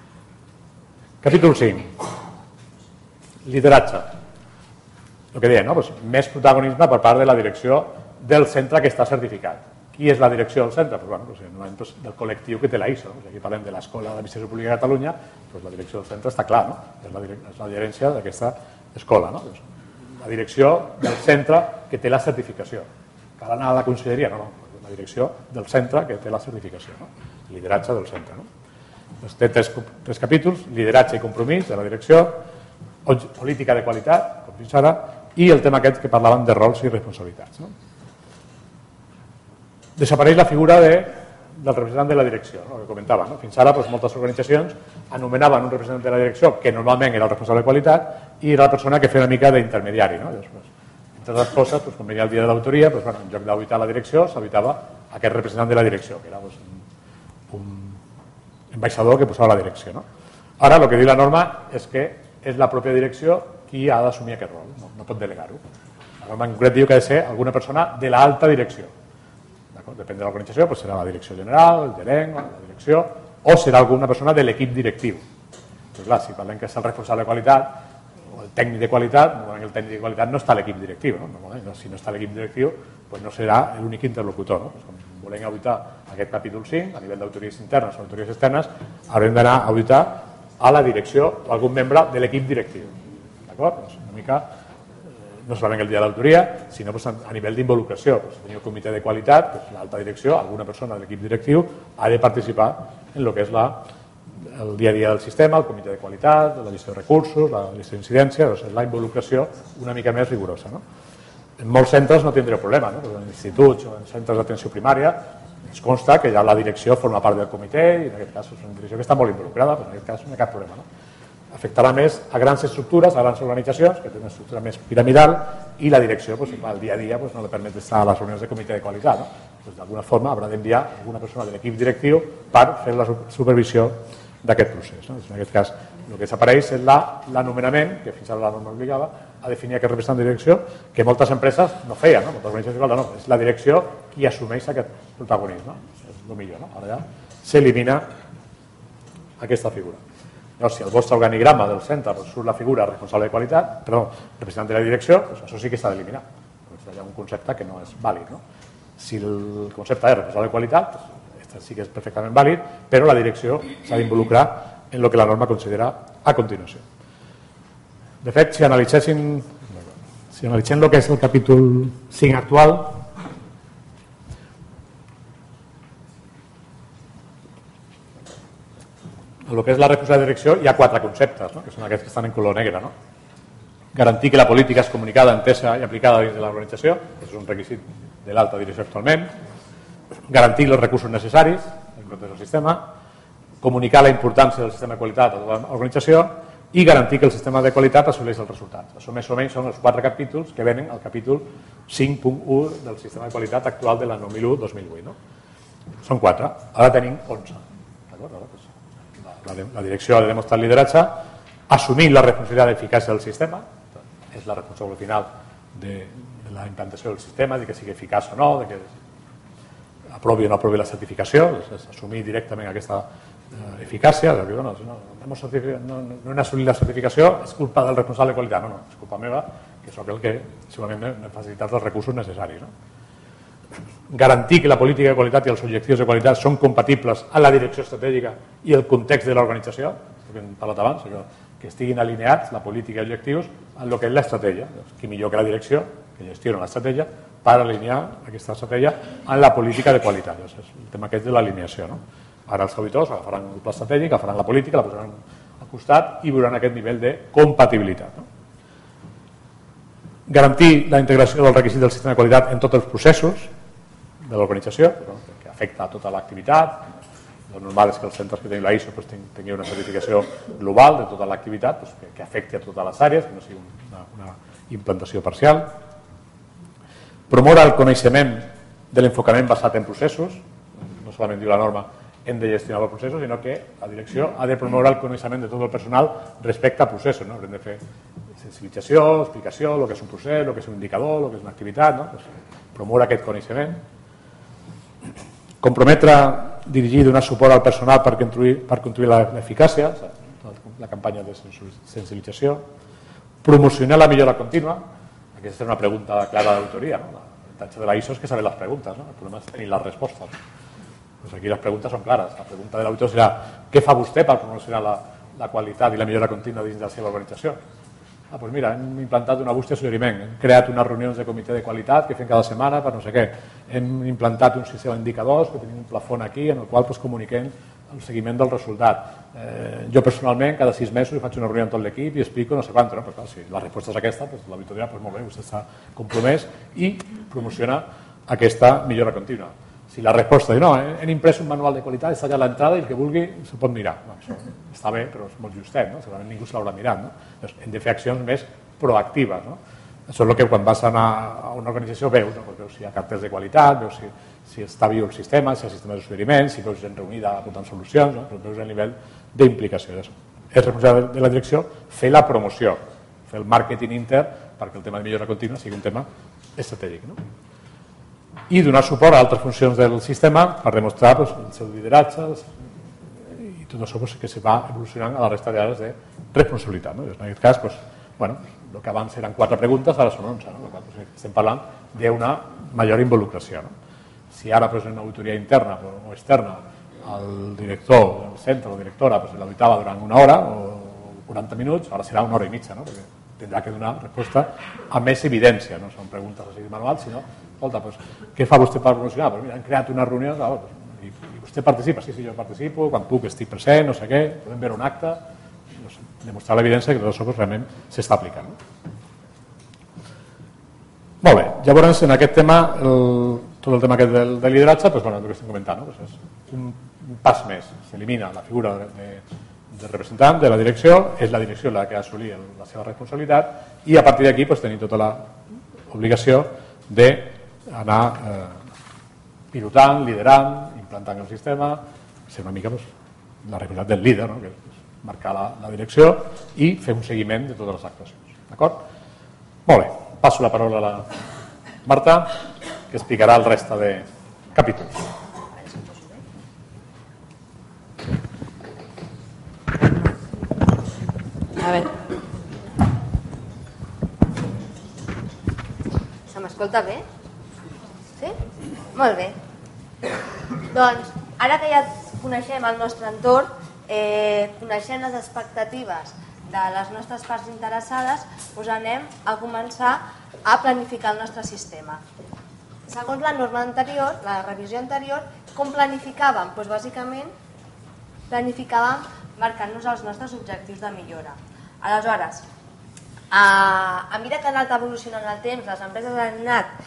Capítol 5. Lideratge. El que deia, no? Més protagonisme per part de la direcció del centre que està certificat. Qui és la direcció del centre? Del col·lectiu que té la ISO. Aquí parlem de l'Escola d'Administració Pública de Catalunya, la direcció del centre està clar, no? És la gerència d'aquesta escola. No? La direcció del centre que té la certificació. Cal anar a la conselleria? No. La direcció del centre que té la certificació. No? Lideratge del centre. No? Té 3 capítols, lideratge i compromís de la direcció, política de qualitat, com fins ara, i el tema aquest que parlaven de rols i responsabilitats. No? Desapareix la figura del representant de la direcció, no? Que comentava. No? Fins ara moltes organitzacions anomenaven un representant de la direcció que normalment era el responsable de qualitat i era la persona que feia una mica d'intermediari. No? Entre les coses, quan venia el dia de l'autoria, en lloc d'auditar la direcció, s'auditava aquest representant de la direcció, que era un ambaixador que posava la direcció. No? Ara el que diu la norma és que és la pròpia direcció qui ha d'assumir aquest rol, no pot delegar-ho. La norma en concret diu que ha de ser alguna persona de l'alta direcció. Depèn de l'organització, doncs serà la direcció general, el gerent, la direcció, o serà alguna persona de l'equip directiu. Doncs clar, si parlem que és el responsable de qualitat o el tècnic de qualitat, normalment el tècnic de qualitat no està a l'equip directiu. Si no està a l'equip directiu, doncs no serà l'únic interlocutor. Quan volem auditar aquest capítol 5, a nivell d'autories internes o autories externes, haurem d'anar a auditar a la direcció o algun membre de l'equip directiu. D'acord? Una mica no solament el dia de l'autoria, sinó a nivell d'involucració. Si teniu un comitè de qualitat, l'alta direcció, alguna persona de l'equip directiu ha de participar en el que és el dia a dia del sistema, el comitè de qualitat, la gestió de recursos, la gestió d'incidència, doncs la involucració una mica més rigorosa. En molts centres no tindreu problema, en instituts o en centres d'atenció primària ens consta que ja la direcció forma part del comitè i en aquest cas és una direcció que està molt involucrada, però en aquest cas no hi ha cap problema. Afectarà més a grans estructures, a grans organitzacions que tenen una estructura més piramidal i la direcció, el dia a dia, no li permet estar a les reunions de comitè de qualitat. D'alguna forma haurà d'enviar alguna persona de l'equip directiu per fer la supervisió d'aquest procés. En aquest cas, el que s'apareix és l'anomenament, que fins ara la norma obligava a definir aquest representant de direcció, que moltes empreses no feien, moltes organitzacions no, és la direcció qui assumeix aquest protagonisme. És el millor, ara ja s'elimina aquesta figura. Si al vostre organigrama del centre surt la figura responsable de qualitat, representant de la direcció, això sí que s'ha d'eliminar. Hi ha un concepte que no és vàlid. Si el concepte és responsable de qualitat, sí que és perfectament vàlid, però la direcció s'ha d'involucrar en el que la norma considera a continuació. De fet, si analitzem el que és el capítol 5 actual, en el que és la responsabilitat de direcció hi ha 4 conceptes, que són aquests que estan en color negre. Garantir que la política és comunicada, entesa i aplicada dins de l'organització, és un requisit de l'alta direcció actualment. Garantir els recursos necessaris en comptes del sistema, comunicar la importància del sistema de qualitat a tota l'organització i garantir que el sistema de qualitat assoleix els resultats. Això més o menys són els 4 capítols que venen al capítol 5.1 del sistema de qualitat actual de la 2001-2008. Són 4, ara tenim 11. La direcció ha de demostrar lideratge, assumir la responsabilitat d'eficàcia del sistema, és la responsable final de la implantació del sistema, de que sigui eficaç o no, de que aprovi o no aprovi la certificació, és assumir directament aquesta eficàcia, no hem assolit la certificació, és culpa del responsable de qualitat, no, és culpa meva, que sóc el que segurament no he facilitat els recursos necessaris. Garantir que la política de qualitat i els objectius de qualitat són compatibles amb la direcció estratègica i el context de l'organització, que hem parlat abans, que estiguin alineats la política i objectius amb el que és l'estratègia. Qui millor que la direcció, que gestiona l'estratègia, per alinear aquesta estratègia amb la política de qualitat. És el tema aquest de l'alineació. Ara els auditors agafaran el pla estratègic, agafaran la política, la posaran al costat i veuran aquest nivell de compatibilitat. Garantir la integració del requisit del sistema de qualitat en tots els processos de l'organització, que afecta a tota l'activitat. El normal és que els centres que teniu la ISO tinguin una certificació global de tota l'activitat, que afecti a totes les àrees, que no sigui una implantació parcial. Promoure el coneixement de l'enfocament basat en processos, no solament diu la norma hem de gestionar els processos, sinó que la direcció ha de promoure el coneixement de tot el personal respecte a processos. Haurem de fer sensibilització, explicació, el que és un procés, el que és un indicador, el que és una activitat, promoure aquest coneixement. Comprometre, dirigir i donar suport al personal per contribuir a l'eficàcia, la campanya de sensibilització. Promocionar la millora contínua, aquesta és una pregunta clara d'autoria. L'avantatge de la ISO és que saben les preguntes, el problema és tenir les respostes. Aquí les preguntes són clares. La pregunta de l'auditor serà què fa vostè per promocionar la qualitat i la millora contínua dins de la seva organització? Doncs mira, hem implantat una bústia de suggeriment, hem creat unes reunions de comitè de qualitat que fem cada setmana per no sé què, hem implantat un sistema d'indicadors que tenim un plafon aquí en el qual comuniquem el seguiment del resultat. Jo personalment cada 6 mesos faig una reunió amb tot l'equip i explico no sé quant, però clar, si la resposta és aquesta, l'auditoria dirà, molt bé, vostè està compromès i promociona aquesta millora contínua. Si la resposta diu no, hem imprès un manual de qualitat, està allà a l'entrada i el que vulgui s'ho pot mirar. Això està bé, però és molt justet, segurament ningú se l'haurà mirat. Hem de fer accions més proactives. Això és el que quan vas a una organització veus, veus si hi ha cartells de qualitat, veus si està viu el sistema, si hi ha sistemes de suggeriment, si veus gent reunida apuntant solucions, però veus el nivell d'implicació. És responsabilitat de la direcció fer la promoció, fer el màrqueting intern perquè el tema de millora contínua sigui un tema estratègic. I donar suport a altres funcions del sistema per demostrar el seu lideratge i tot això que se va evolucionant a la resta d'àrees de responsabilitat. En aquest cas, el que abans eren 4 preguntes, ara són 11. Estem parlant d'una major involucració. Si ara en una auditoria interna o externa el director del centre o directora l'auditava durant 1 hora o 40 minuts, ara serà 1 hora i mitja, perquè tindrà que donar resposta amb més evidència. No són preguntes així manuals, sinó escolta, què fa vostè per promocionar? Mira, han creat una reunió i vostè participa? Sí, jo participo, quan puc estic present, no sé què, podem veure un acte, demostrar l'evidència que tot això realment s'està aplicant. Molt bé, llavors en aquest tema, tot el tema aquest de lideratge, el que estem comentant, és un pas més, s'elimina la figura de representant de la direcció, és la direcció la que ha d'assolir la seva responsabilitat i a partir d'aquí tenim tota l'obligació d'anar pilotant, liderant, implantant el sistema, ser una mica la responsabilitat del líder, que és marcar la direcció i fer un seguiment de totes les actuacions. D'acord? Molt bé, passo la paraula a la Marta, que explicarà el resta de capítols. A veure. Se m'escolta bé? Sí? Molt bé. Doncs, ara que ja coneixem el nostre entorn, coneixem les expectatives de les nostres parts interessades, anem a començar a planificar el nostre sistema. Segons la norma anterior, la revisió anterior, com planificàvem? Doncs bàsicament planificàvem marcant-nos els nostres objectius de millora. Aleshores, a mesura que ha anat evolucionant el temps, les empreses han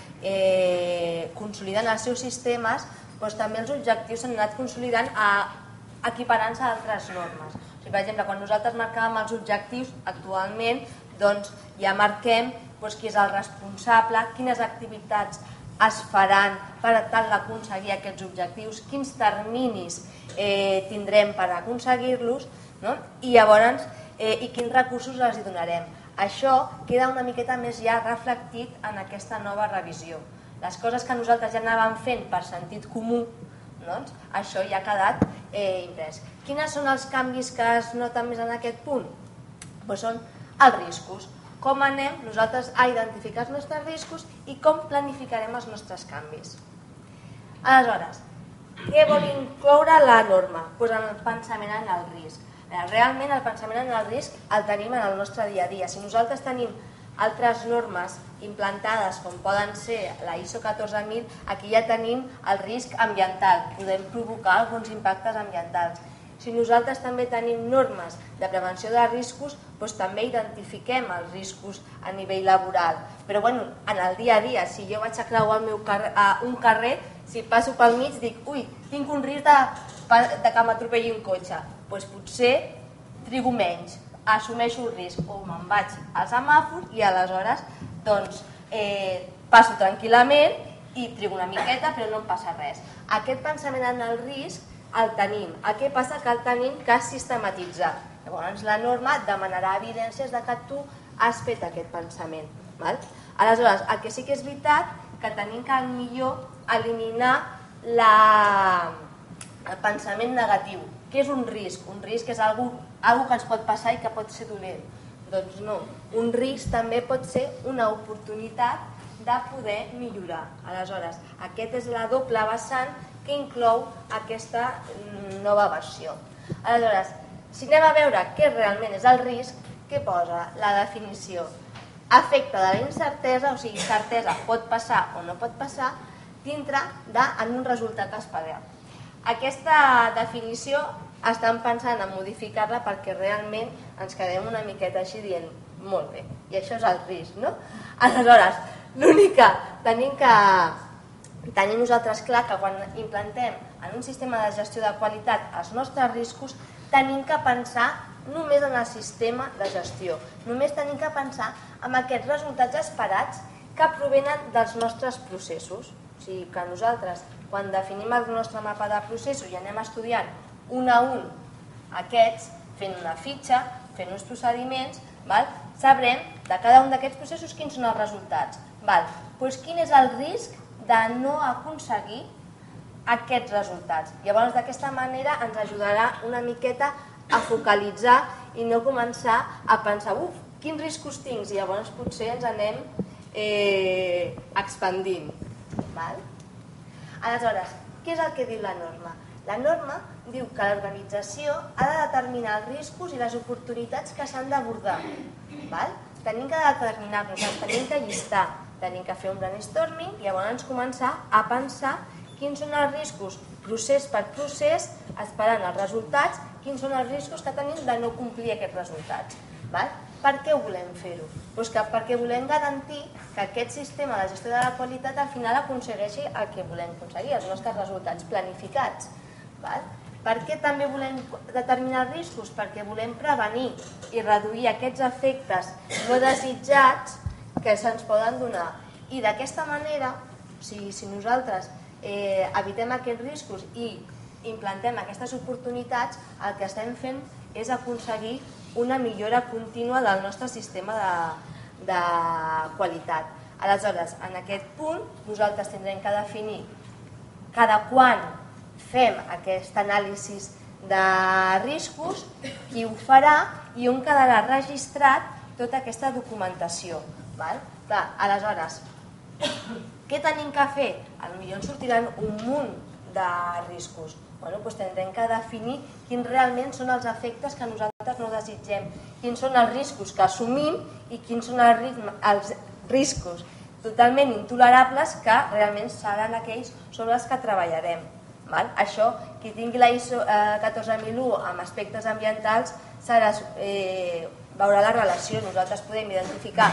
anat consolidant els seus sistemes, doncs també els objectius s'han anat consolidant equiparant-se a altres normes. O sigui, per exemple, quan nosaltres marcàvem els objectius, actualment doncs, ja marquem qui és el responsable, quines activitats es faran per tal d'aconseguir aquests objectius, quins terminis tindrem per aconseguir-los, i llavors i quins recursos els hi donarem. Això queda una miqueta més ja reflectit en aquesta nova revisió. Les coses que nosaltres ja anàvem fent per sentit comú, doncs això ja ha quedat imprès. Quins són els canvis que es noten més en aquest punt? Doncs són els riscos. Com anem nosaltres a identificar els nostres riscos i com planificarem els nostres canvis. Aleshores, què vol incloure la norma? Doncs en el pensament en el risc. Realment el pensament en el risc el tenim en el nostre dia a dia. Si nosaltres tenim altres normes implantades com poden ser la ISO 14000, aquí ja tenim el risc ambiental, podem provocar alguns impactes ambientals. Si nosaltres també tenim normes de prevenció de riscos, doncs també identifiquem els riscos a nivell laboral. Però en el dia a dia, si jo vaig a creuar un carrer, si passo pel mig dic, ui, tinc un risc que m'atropelli un cotxe, doncs potser trigo menys, assumeixo el risc o me'n vaig al semàfor i aleshores passo tranquil·lament i trigo una miqueta però no em passa res. Aquest pensament en el risc el tenim. El que passa que el tenim que sistematitzar. Llavors la norma demanarà evidències de que tu has fet aquest pensament. Aleshores, el que sí que és veritat que tenim que millor eliminar el pensament negatiu. Què és un risc? Un risc és algo que ens pot passar i que pot ser dolent. Doncs no, un risc també pot ser una oportunitat de poder millorar. Aleshores, aquest és la doble vessant que inclou aquesta nova versió. Aleshores, si anem a veure què realment és el risc, què posa la definició? Efecte de la incertesa, o sigui, certesa pot passar o no pot passar, dintre en un resultat esperat. Aquesta definició estan pensant en modificar-la perquè realment ens quedem una miqueta així dient molt bé, i això és el risc, no? Aleshores, l'únic que tenim que tenir nosaltres clar que quan implantem en un sistema de gestió de qualitat els nostres riscos, tenim que pensar només en el sistema de gestió, només tenim que pensar en aquests resultats esperats que provenen dels nostres processos. O sigui que nosaltres, quan definim el nostre mapa de processos i anem estudiant un a un aquests, fent una fitxa, fent uns procediments, sabrem de cada un d'aquests processos quins són els resultats. Doncs quin és el risc de no aconseguir aquests resultats. Llavors, d'aquesta manera ens ajudarà una miqueta a focalitzar i no començar a pensar quins riscos tinc, i llavors potser ens anem expandint. Aleshores, què és el que diu la norma? La norma diu que l'organització ha de determinar els riscos i les oportunitats que s'han d'abordar. Tenim que determinar-nos, els tenim que llistar, tenim que fer un brainstorming i llavors començar a pensar quins són els riscos, procés per procés, esperant els resultats, quins són els riscos que tenim de no complir aquests resultats. Per què ho volem fer-ho? Doncs perquè volem garantir que aquest sistema de gestió de la qualitat al final aconsegueixi el que volem aconseguir, els nostres resultats planificats. Per què també volem determinar riscos? Perquè volem prevenir i reduir aquests efectes no desitjats que se'ns poden donar. I d'aquesta manera, si nosaltres evitem aquests riscos i implantem aquestes oportunitats, el que estem fent és aconseguir una millora contínua del nostre sistema de qualitat. Aleshores, en aquest punt, nosaltres tindrem que definir cada quan fem aquest anàlisi de riscos, qui ho farà i on quedarà registrat tota aquesta documentació. Aleshores, què tenim que fer? Potser ens sortiran un munt de riscos. Doncs tindrem que definir quins realment són els efectes que nosaltres no desitgem, quins són els riscos que assumim i quins són els riscos totalment intolerables que realment seran aquells sobre els que treballarem. Això, qui tingui la ISO 14001 amb aspectes ambientals veurà la relació. Nosaltres podem identificar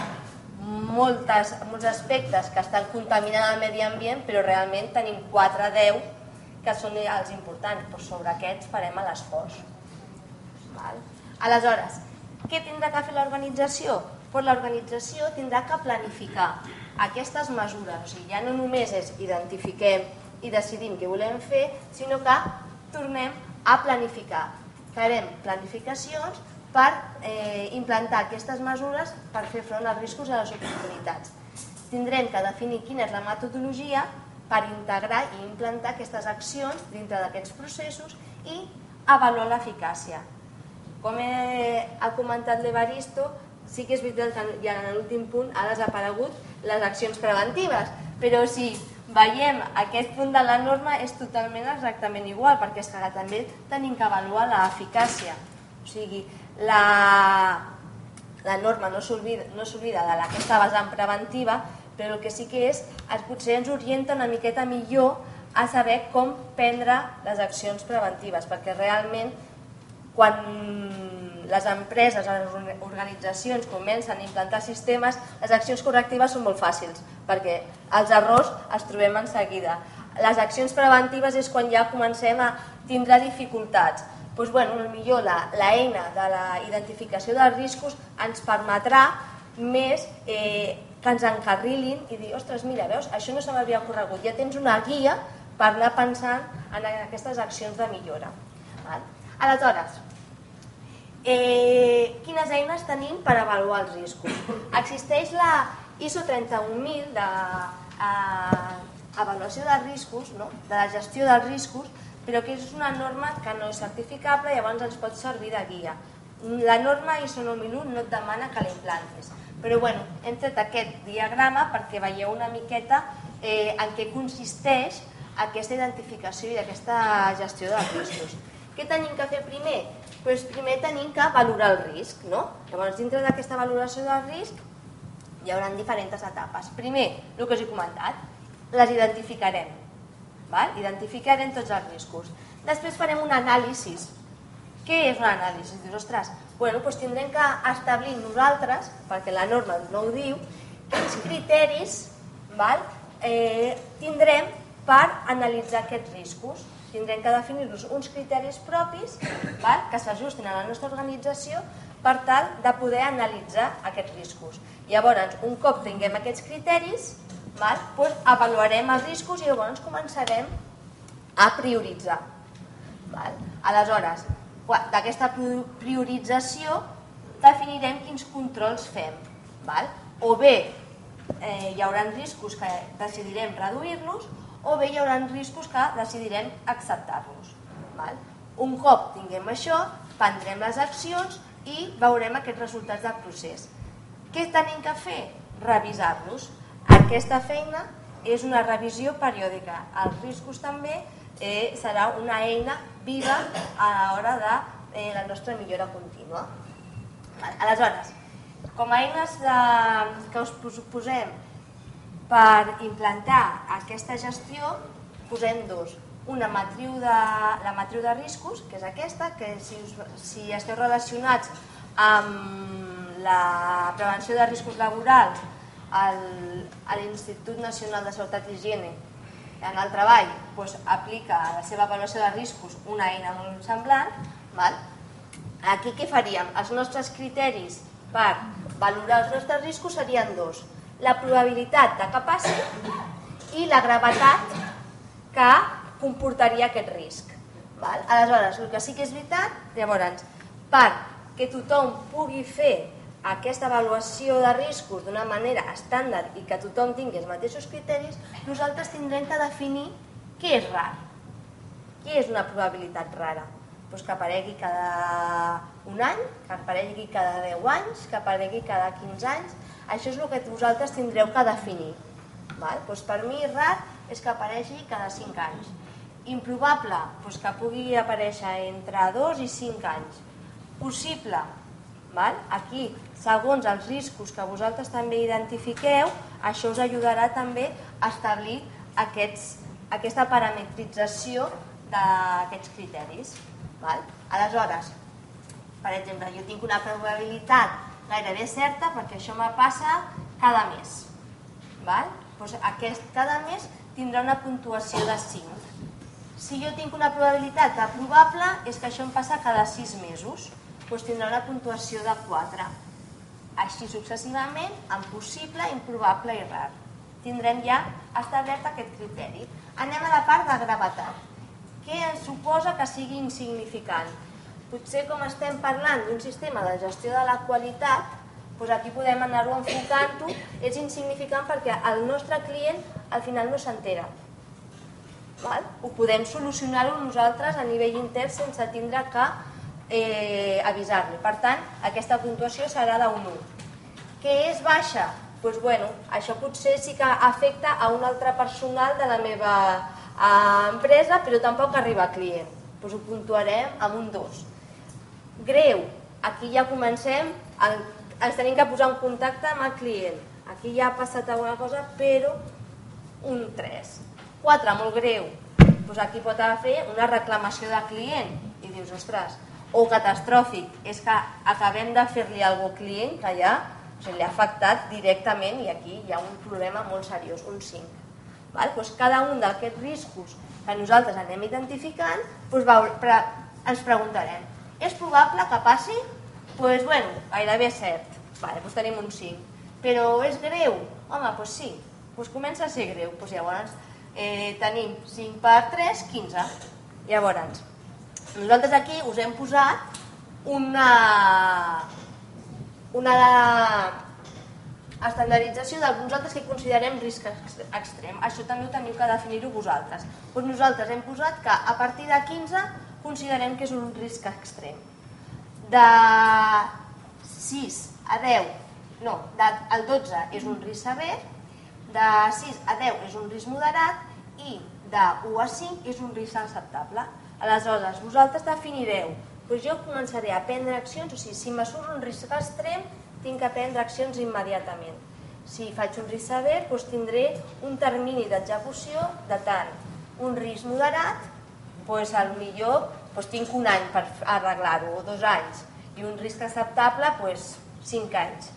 molts aspectes que estan contaminant el medi ambient, però realment tenim 4 o 10 que són els importants, però sobre aquests farem l'esforç. Aleshores, què tindrà que fer l'organització? L'organització tindrà que planificar aquestes mesures, o sigui, ja no només és identifiquem i decidim què volem fer, sinó que tornem a planificar. Farem planificacions per implantar aquestes mesures per fer front als riscos i a les oportunitats. Tindrem que definir quina és la metodologia per integrar i implantar aquestes accions dintre d'aquests processos i avaluar l'eficàcia. Com ha comentat l'Evaristo, sí que és veritat que ja en l'últim punt ha desaparegut les accions preventives, però si veiem aquest punt de la norma és totalment exactament igual, perquè és que també tenim que avaluar l'eficàcia. O sigui, la norma no s'oblida d'aquesta vessant preventiva, però el que sí que és, potser ens orienta una miqueta millor a saber com prendre les accions preventives, perquè realment quan les empreses, les organitzacions comencen a implantar sistemes, les accions correctives són molt fàcils, perquè els errors els trobem en seguida. Les accions preventives és quan ja comencem a tindre dificultats. Doncs potser l'eina de la identificació dels riscos ens permetrà més que ens encarrilin i dir, ostres, mira, veus, això no se m'havia ocorregut, ja tens una guia per anar pensant en aquestes accions de millora. Aleshores, quines eines tenim per avaluar els riscos? Existeix la ISO 31000 d'avaluació de riscos, de la gestió dels riscos, però que és una norma que no és certificable i llavors ens pot servir de guia. La norma ISO 9001 no et demana que la implantis, però hem tret aquest diagrama perquè veieu una miqueta en què consisteix aquesta identificació i aquesta gestió dels riscos. Què tenim que fer primer? Doncs primer tenim que valorar el risc. Llavors, dintre d'aquesta valoració del risc hi haurà diferents etapes. Primer, el que us he comentat, les identificarem. Identificarem tots els riscos. Després farem un anàlisi. Què és un anàlisi? Dius, ostres, doncs tindrem que establir nosaltres, perquè la norma no ho diu, quins criteris tindrem per analitzar aquests riscos. Tindrem que definir-nos uns criteris propis que s'ajustin a la nostra organització per tal de poder analitzar aquests riscos. Llavors, un cop tinguem aquests criteris, avaluarem els riscos i llavors començarem a prioritzar. Aleshores, d'aquesta priorització definirem quins controls fem. O bé hi haurà riscos que decidirem reduir-los, o bé hi haurà riscos que decidirem acceptar-los. Un cop tinguem això, prendrem les accions i veurem aquests resultats del procés. Què tenim que fer? Revisar-los. Aquesta feina és una revisió periòdica. Els riscos també serà una eina viva a l'hora de la nostra millora contínua. Aleshores, com a eines que us posem per implantar aquesta gestió, posem dos. Una, la matriu de riscos, que és aquesta, que si esteu relacionats amb la prevenció de riscos laborals a l'Institut Nacional de Seguretat i Higiene en el treball, aplica a la seva avaluació de riscos una eina molt semblant. Aquí què faríem? Els nostres criteris per valorar els nostres riscos serien dos: la probabilitat de que passi i la gravetat que comportaria aquest risc. Aleshores, el que sí que és veritat, llavors, perquè tothom pugui fer aquesta avaluació de riscos d'una manera estàndard i que tothom tingui els mateixos criteris, nosaltres tindrem que definir què és rar. Què és una probabilitat rara? Que aparegui cada un any, que aparegui cada 10 anys, que aparegui cada 15 anys. Això és el que vosaltres tindreu que definir. Per mi rar és que aparegui cada 5 anys. Improbable, que pugui aparèixer entre 2 i 5 anys. Possible, aquí, segons els riscos que vosaltres també identifiqueu, això us ajudarà també a establir aquesta parametrització d'aquests criteris. Aleshores, per exemple, jo tinc una probabilitat gairebé certa perquè això me passa cada mes. Cada mes tindrà una puntuació de 5. Si jo tinc una probabilitat de probable, és que això em passa cada 6 mesos, tindrà una puntuació de 4. Així successivament, en possible, improbable i rar. Tindrem ja establert aquest criteri. Anem a la part de gravetat. Què ens suposa que sigui insignificant? Potser, com estem parlant d'un sistema de gestió de la qualitat, aquí podem anar-ho enfocant-ho, és insignificant perquè el nostre client al final no s'entera. Ho podem solucionar-ho nosaltres a nivell intern sense tindre que avisar-lo. Per tant, aquesta puntuació serà d'un 1. Què és baixa? Això potser sí que afecta a un altre personal de la meva empresa, però tampoc arriba a client. Ho puntuarem amb un 2. Greu. Aquí ja comencem, ens tenim que posar en contacte amb el client. Aquí ja ha passat alguna cosa, però un 3. 4, molt greu. Aquí pot haver una reclamació de client i dius, ostres, o catastròfic, és que acabem de fer-li alguna cosa al client que ja li ha afectat directament i aquí hi ha un problema molt seriós, un 5. Cada un d'aquests riscos que nosaltres anem identificant, ens preguntarem, és probable que passi? Gairebé cert, tenim un 5. Però és greu? Home, sí, comença a ser greu. Llavors tenim 5 per 3, 15. Llavors, nosaltres aquí us hem posat una estandardització d'alguns altres que considerem risc extrem. Això també ho teniu que definir-ho vosaltres. Nosaltres hem posat que a partir de 15 considerem que és un risc extrem. De 6 a 10, no, el 12 és un risc sever, de 6 a 10 és un risc moderat i de 1 a 5 és un risc acceptable. Aleshores, vosaltres definireu, jo començaré a prendre accions, o sigui, si me surt un risc extrem, tinc que prendre accions immediatament. Si faig un risc sever, tindré un termini d'execució de tant. Un risc moderat, potser tinc un any per arreglar-ho, o 2 anys, i un risc acceptable, 5 anys.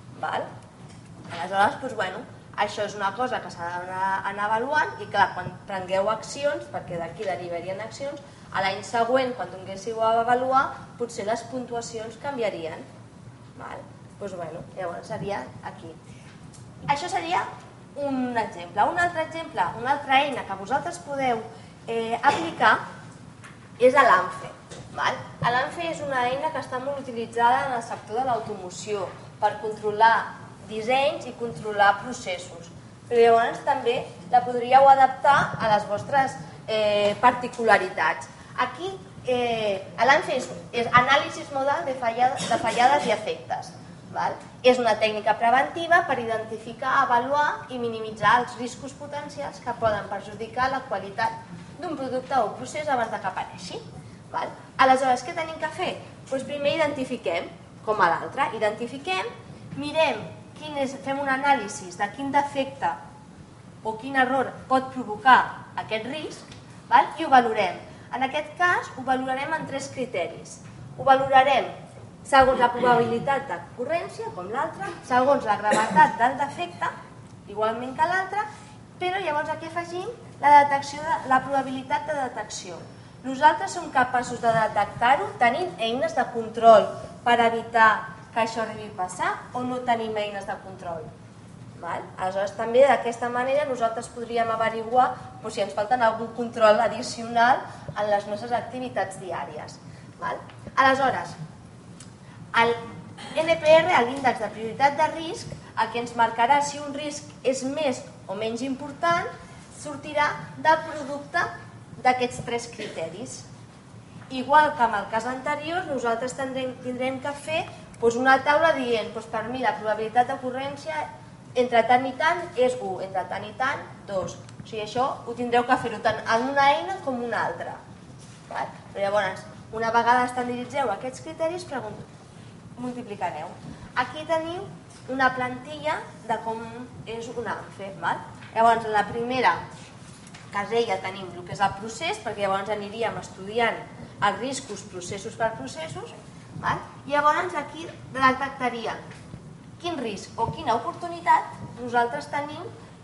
Aleshores, això és una cosa que s'ha d'anar avaluant i clar, quan prengueu accions, perquè d'aquí derivarien accions, a l'any següent, quan tinguéssiu a avaluar, potser les puntuacions canviarien. Llavors seria aquí. Això seria un exemple. Un altre exemple, una altra eina que vosaltres podeu aplicar és l'ANFE. L'ANFE és una eina que està molt utilitzada en el sector de l'automoció per controlar dissenys i controlar processos. Però llavors també la podríeu adaptar a les vostres particularitats. Aquí l'ANFE és anàlisi modal de fallades i efectes. És una tècnica preventiva per identificar, avaluar i minimitzar els riscos potencials que poden perjudicar la qualitat d'un producte o procés abans que apareixi. Aleshores, què tenim que fer? Primer identifiquem, com a l'altre, mirem, fem un anàlisi de quin defecte o quin error pot provocar aquest risc i ho valorem. En aquest cas, ho valorarem en 3 criteris. Ho valorarem segons la probabilitat d'ocurrència, com l'altre, segons la gravetat del defecte, igualment que l'altre, però llavors aquí afegim la probabilitat de detecció. Nosaltres som capaços de detectar-ho, tenim eines de control per evitar que això arribi a passar o no tenim eines de control. Aleshores, també d'aquesta manera nosaltres podríem averiguar si ens falta algun control addicional en les nostres activitats diàries. Aleshores, l'NPR, l'índex de prioritat de risc, el que ens marcarà si un risc és més o menys important, sortirà del producte d'aquests 3 criteris. Igual que en el cas anterior, nosaltres tindrem que fer una taula dient per mi la probabilitat d'ocurrència entre tant i tant és 1, entre tant i tant 2. O sigui, això ho tindreu que fer-ho tant en una eina com una altra. Però llavors, una vegada estandarditzeu aquests criteris, multiplicareu. Aquí teniu una plantilla de com és una ANFE. Llavors, en la primera casella tenim el que és el procés, perquè llavors aniríem estudiant els riscos processos per processos, i llavors aquí detectaríem quin risc o quina oportunitat nosaltres tenim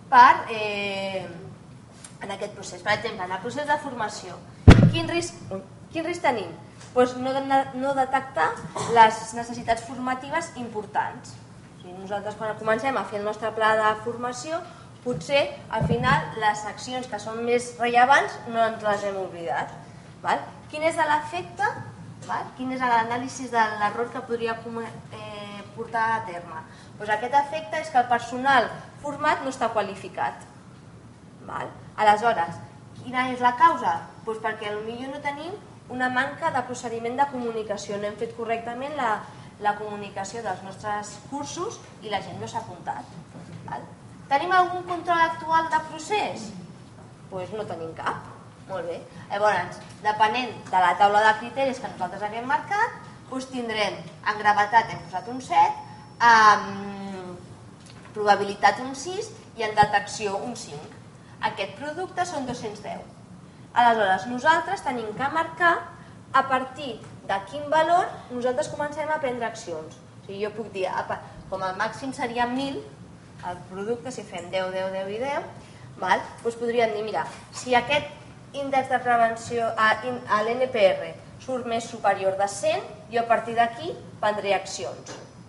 en aquest procés. Per exemple, en el procés de formació, quin risc tenim? No detectar les necessitats formatives importants. Nosaltres quan comencem a fer el nostre pla de formació, potser al final les accions que són més rellevants no ens les hem oblidat. Quin és l'efecte? Quin és l'anàlisi de l'error que podria portar a terme? Aquest efecte és que el personal format no està qualificat. Aleshores, quina és la causa? Perquè potser no tenim una manca de procediment de comunicació, no hem fet correctament la comunicació dels nostres cursos i la gent no s'ha apuntat. Tenim algun control actual de procés? Doncs no tenim cap. Molt bé. Llavors, depenent de la taula de criteris que nosaltres haguem marcat, tindrem en gravetat hem posat un 7, en probabilitat un 6 i en detecció un 5. Aquest producte són 210. Aleshores, nosaltres tenim que marcar a partir de quin valor nosaltres comencem a prendre accions. O sigui, jo puc dir, com el màxim seria 1.000, el producte, si fem 10, 10, 10 i 10, doncs podríem dir, mira, si aquest índex de prevenció a l'NPR surt més superior de 100, jo a partir d'aquí prendré accions.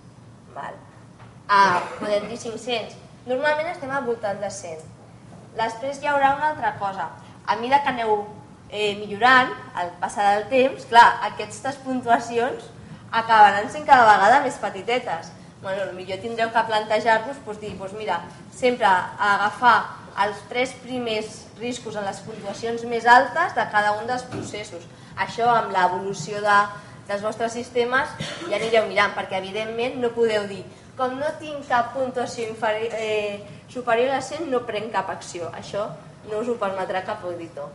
Podem dir 500. Normalment estem al voltant de 100. Després hi haurà una altra cosa. A mesura que aneu millorant, al passar del temps, clar, aquestes puntuacions acabaran sent cada vegada més petitetes. Potser tindreu que plantejar-vos dir, mira, sempre agafar els 3 primers riscos en les puntuacions més altes de cada un dels processos. Això amb l'evolució dels vostres sistemes ja anireu mirant, perquè evidentment no podeu dir com no tinc cap puntuació superior a 100 no prenc cap acció. Això no us ho permetrà cap auditor.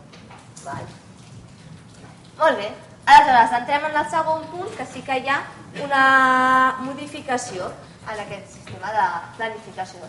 Molt bé. Aleshores, entrem en el segon punt, que sí que hi ha una modificació en aquest sistema de planificació.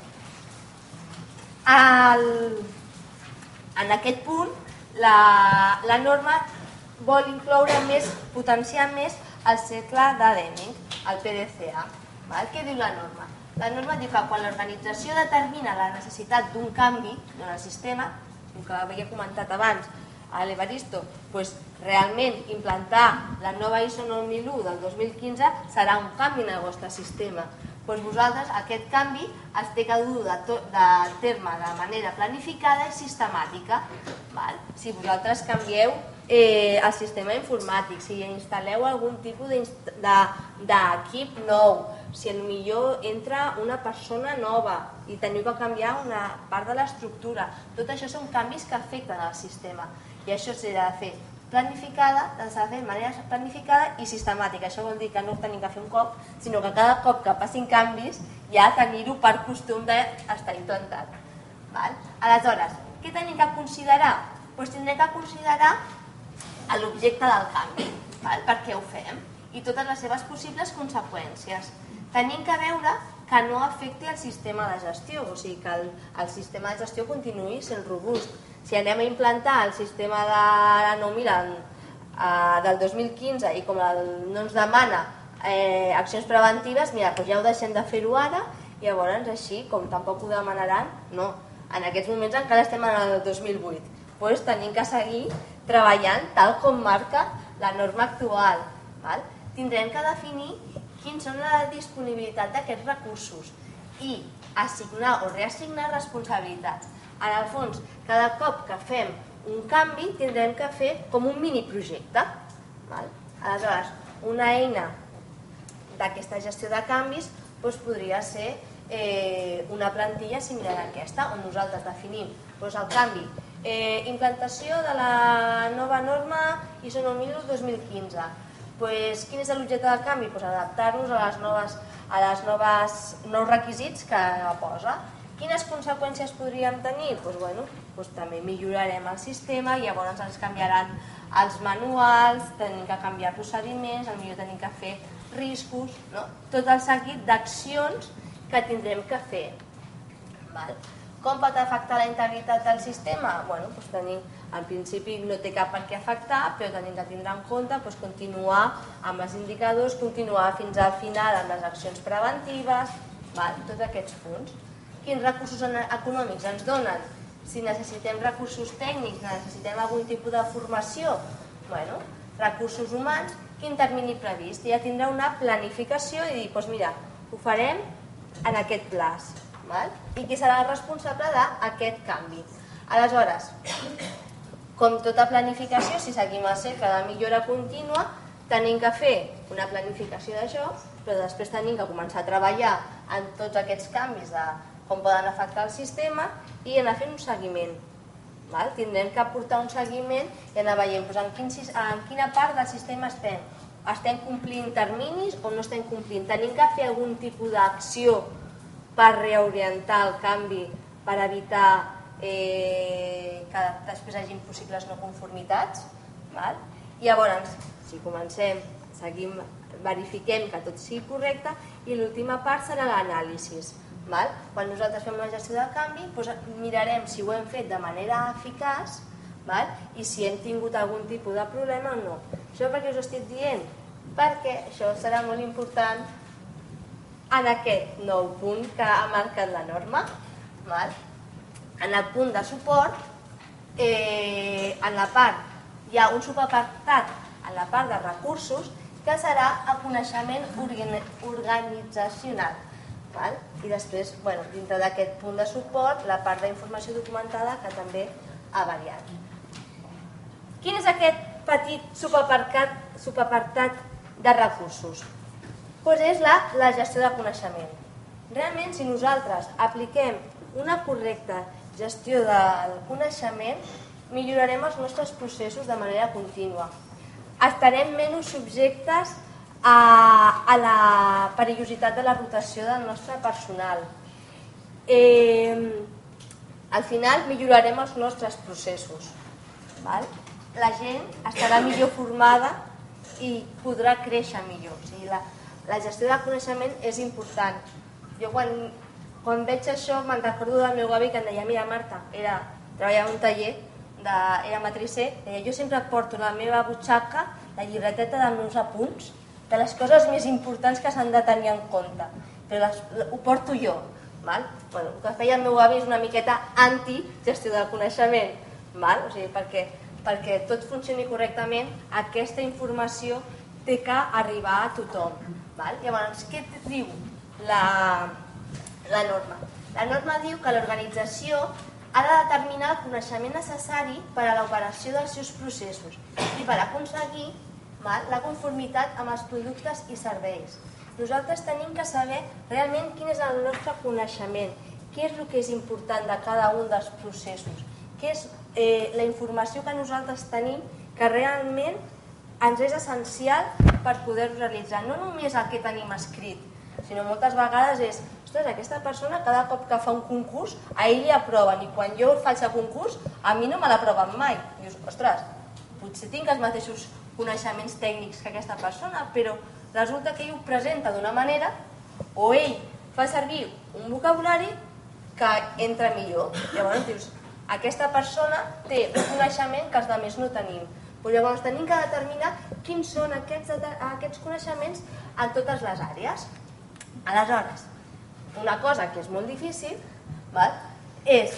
En aquest punt, la norma vol incloure més, potenciar més el cicle de Deming, el PDCA. Què diu la norma? La norma diu que quan l'organització determina la necessitat d'un canvi en el sistema, com que havia comentat abans, a l'Evaristo, realment implantar la nova ISO 9001 del 2015 serà un canvi en el vostre sistema. Vosaltres aquest canvi es té que dur de terme de manera planificada i sistemàtica. Si vosaltres canvieu el sistema informàtic, si instal·leu algun tipus d'equip nou, si potser entra una persona nova i teniu que canviar una part de l'estructura, tot això són canvis que afecten el sistema i això s'ha de fer planificada, s'ha de fer de manera planificada i sistemàtica. Això vol dir que no ho tenim que fer un cop, sinó que cada cop que passin canvis ja tenir-ho per costum d'estar implantat. Aleshores, què tenim que considerar? Tindrem que considerar l'objecte del canvi, per què ho fem, i totes les seves possibles conseqüències. Tenim que veure que no afecti el sistema de gestió, o sigui que el sistema de gestió continuï sent robust. Si anem a implantar el sistema de la 9000 del 2015 i com no ens demana accions preventives, ja ho deixem de fer-ho ara i llavors així, com tampoc ho demanaran, no. En aquests moments encara estem en el 2008. Tenim que seguir treballant tal com marca la norma actual. Tindrem que definir quins són la disponibilitat d'aquests recursos i assignar o reassignar responsabilitats. En el fons, cada cop que fem un canvi tindrem que fer com un miniprojecte. Aleshores, una eina d'aquesta gestió de canvis podria ser una plantilla similar a aquesta, on nosaltres definim el canvi. Implantació de la nova norma ISO 9001-2015. Quin és l'objecte del canvi? Adaptar-nos als nous requisits que posa. Quines conseqüències podríem tenir? També millorarem el sistema i llavors ens canviaran els manuals, tenim que canviar procediments, potser tenim que fer riscos, tot el seguit d'accions que tindrem que fer. Com pot afectar la integritat del sistema? En principi no té cap per què afectar, però tenim que tindre en compte continuar amb els indicadors, continuar fins al final amb les accions preventives, tots aquests punts. Quins recursos econòmics ens donen? Si necessitem recursos tècnics, necessitem algun tipus de formació, recursos humans, quin termini previst? Ja tindrà una planificació i dir, mira, ho farem en aquest plaç. I qui serà el responsable d'aquest canvi. Aleshores, com tota planificació, si seguim el cercle de millora contínua, tenim que fer una planificació d'això, però després tenim que començar a treballar en tots aquests canvis de com poden afectar el sistema i anar fent un seguiment. Tindrem que aportar un seguiment i anar veient en quina part del sistema estem. Estem complint terminis o no estem complint? Tenim que fer algun tipus d'acció per reorientar el canvi, per evitar que després hagin possibles no conformitats. Llavors, si comencem, seguim, verifiquem que tot sigui correcte i l'última part serà l'anàlisi. Quan nosaltres fem la gestió del canvi, mirarem si ho hem fet de manera eficaç i si hem tingut algun tipus de problema o no. Això per què us ho estic dient? Perquè això serà molt important en aquest nou punt que ha marcat la norma. En el punt de suport, en la part, hi ha un subapartat en la part de recursos que serà el coneixement organitzacional. I després, dintre d'aquest punt de suport, la part d'informació documentada que també ha variat. Quin és aquest petit subapartat de recursos? És la gestió de coneixement. Realment, si nosaltres apliquem una correcta gestió del coneixement, millorarem els nostres processos de manera contínua. Estarem menys subjectes a la perillositat de la rotació del nostre personal. Al final, millorarem els nostres processos. La gent estarà millor formada i podrà créixer millor. La gestió del coneixement és important. Jo quan veig això me'n recordo del meu avi que em deia, mira Marta, treballava en un taller, era matricer, jo sempre porto a la meva butxaca la llibreteta dels meus apunts, de les coses més importants que s'han de tenir en compte, però ho porto jo. El que feia el meu avi és una miqueta anti-gestió del coneixement, perquè perquè tot funcioni correctament, aquesta informació té que arribar a tothom. Llavors, què diu la norma? La norma diu que l'organització ha de determinar el coneixement necessari per a l'operació dels seus processos i per aconseguir la conformitat amb els productes i serveis. Nosaltres tenim que saber realment quin és el nostre coneixement, què és el que és important de cada un dels processos, què és la informació que nosaltres tenim que realment ens és essencial per poder-ho realitzar. No només el que tenim escrit, sinó moltes vegades és, ostres, aquesta persona cada cop que fa un concurs, a ell li aproven, i quan jo faig el concurs, a mi no me l'aproven mai. I dius, ostres, potser tinc els mateixos coneixements tècnics que aquesta persona, però resulta que ell ho presenta d'una manera, o ell fa servir un vocabulari que entra millor. Llavors dius, aquesta persona té un coneixement que els altres no tenim. Però llavors tenim que determinar quins són aquests coneixements en totes les àrees. Aleshores, una cosa que és molt difícil és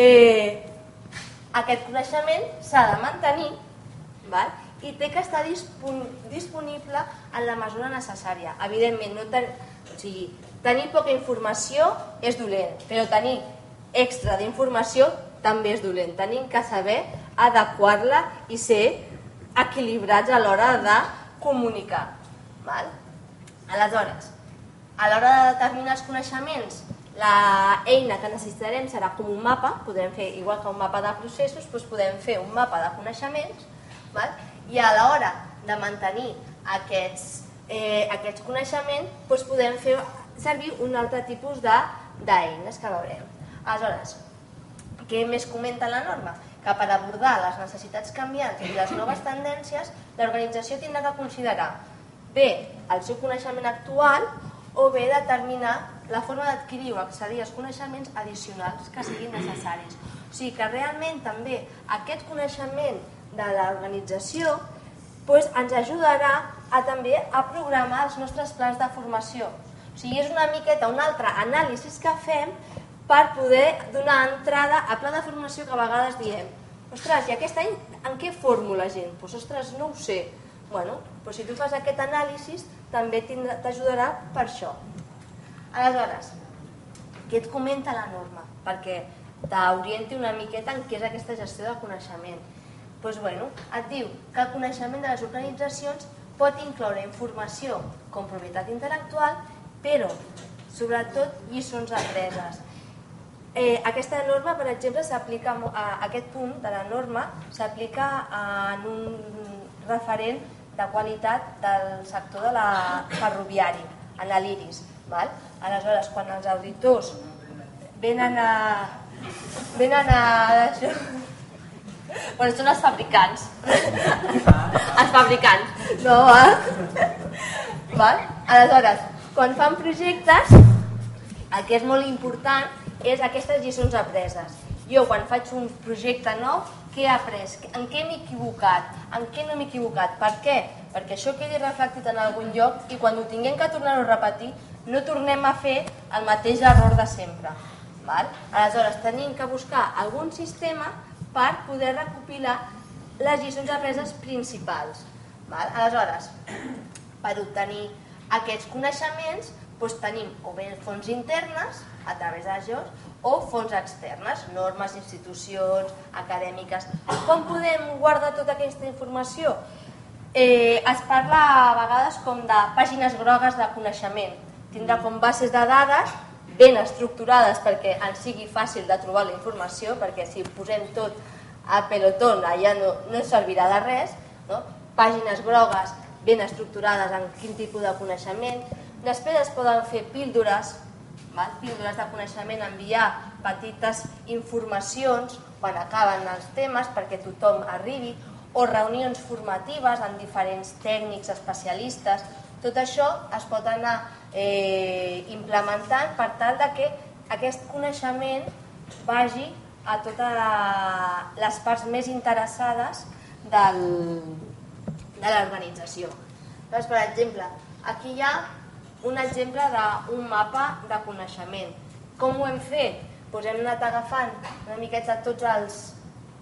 aquest coneixement s'ha de mantenir i té que estar disponible en la mesura necessària. Evidentment, tenir poca informació és dolent, però tenir extra d'informació també és dolent. Tenim que saber adequar-la i ser equilibrats a l'hora de comunicar. Aleshores, a l'hora de determinar els coneixements, l'eina que necessitarem serà com un mapa, podem fer igual que un mapa de processos, podem fer un mapa de coneixements, i a l'hora de mantenir aquests coneixements podem fer servir un altre tipus d'eines que veurem. Aleshores, què més comenta la norma? Que per abordar les necessitats canviants i les noves tendències, l'organització tindrà que considerar bé el seu coneixement actual o bé determinar la forma d'adquirir o accedir als coneixements addicionals que siguin necessaris. O sigui que realment també aquest coneixement de l'organització ens ajudarà també a programar els nostres plans de formació. O sigui, és una miqueta un altre anàlisi que fem per poder donar entrada a pla de formació que a vegades diem, ostres, i aquest any en què formo la gent? Doncs ostres, no ho sé. Bueno, si tu fas aquest anàlisi també t'ajudarà per això. Aleshores, què et comenta la norma? Perquè t'orienti una miqueta en què és aquesta gestió del coneixement. Doncs bueno, et diu que el coneixement de les organitzacions pot incloure informació com propietat intel·lectual, però sobretot lliçons apreses. Aquesta norma, per exemple, s'aplica aquest punt de la norma s'aplica en un referent de qualitat del sector de la ferroviari, en l'IRIS. Aleshores, quan els auditors venen a... Bueno, són els fabricants. Els fabricants. No, aleshores, quan fan projectes, el que és molt important és aquestes lliçons apreses. Jo, quan faig un projecte nou, què he après? En què m'he equivocat? En què no m'he equivocat? Per què? Perquè això quedi reflectit en algun lloc i quan ho tinguem que tornar-ho a repetir, no tornem a fer el mateix error de sempre. Aleshores, tenim que buscar algun sistema per poder recopilar les lliçons apreses principals. Aleshores, per obtenir aquests coneixements, tenim o bé fonts internes, a través d'ajos, o fonts externes, normes, institucions, acadèmiques. Com podem guardar tota aquesta informació? Es parla a vegades com de pàgines grogues de coneixement. Tindrà com bases de dades ben estructurades perquè ens sigui fàcil de trobar la informació, perquè si posem tot a pelotón allà no servirà de res. Pàgines grogues ben estructurades en quin tipus de coneixement. Després es poden fer píldores de coneixement, enviar petites informacions quan acaben els temes perquè tothom arribi, o reunions formatives amb diferents tècnics, especialistes. Tot això es pot anar implementant per tal que aquest coneixement vagi a totes les parts més interessades de l'organització. Per exemple, aquí hi ha un exemple d'un mapa de coneixement. Com ho hem fet? Hem anat agafant una miqueta tots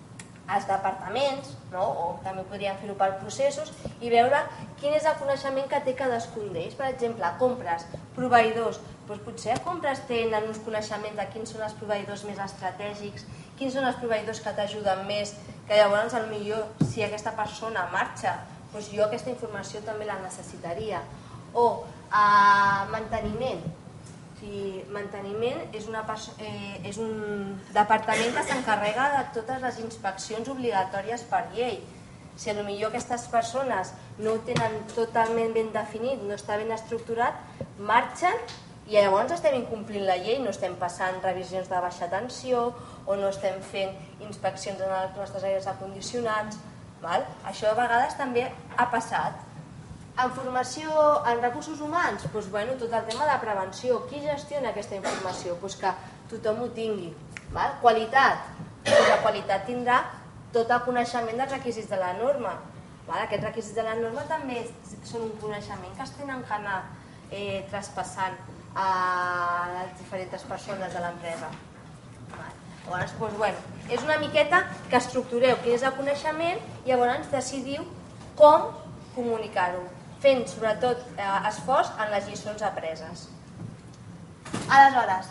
als departaments, o també podríem fer-ho per processos, i veure quin és el coneixement que té cadascun d'ells. Per exemple, compres, proveïdors, doncs potser compres tenen uns coneixements de quins són els proveïdors més estratègics, quins són els proveïdors que t'ajuden més, que llavors potser si aquesta persona marxa, doncs jo aquesta informació també la necessitaria. O manteniment. Manteniment és un departament que s'encarrega de totes les inspeccions obligatòries per llei. Si potser aquestes persones no ho tenen totalment ben definit, no està ben estructurat, marxen i llavors estem incomplint la llei, no estem passant revisions de baixa tensió o no estem fent inspeccions en els nostres aires acondicionats. Això a vegades també ha passat. En formació, en recursos humans, tot el tema de prevenció. Qui gestiona aquesta informació? Que tothom ho tingui. Qualitat. La qualitat tindrà tot el coneixement dels requisits de la norma. Aquests requisits de la norma també són un coneixement que es tenen que anar traspassant a les diferents persones de l'empresa. Llavors, és una miqueta que estructureu quin és el coneixement i llavors decidiu com comunicar-ho, fent sobretot esforç en les lliçons apreses. Aleshores,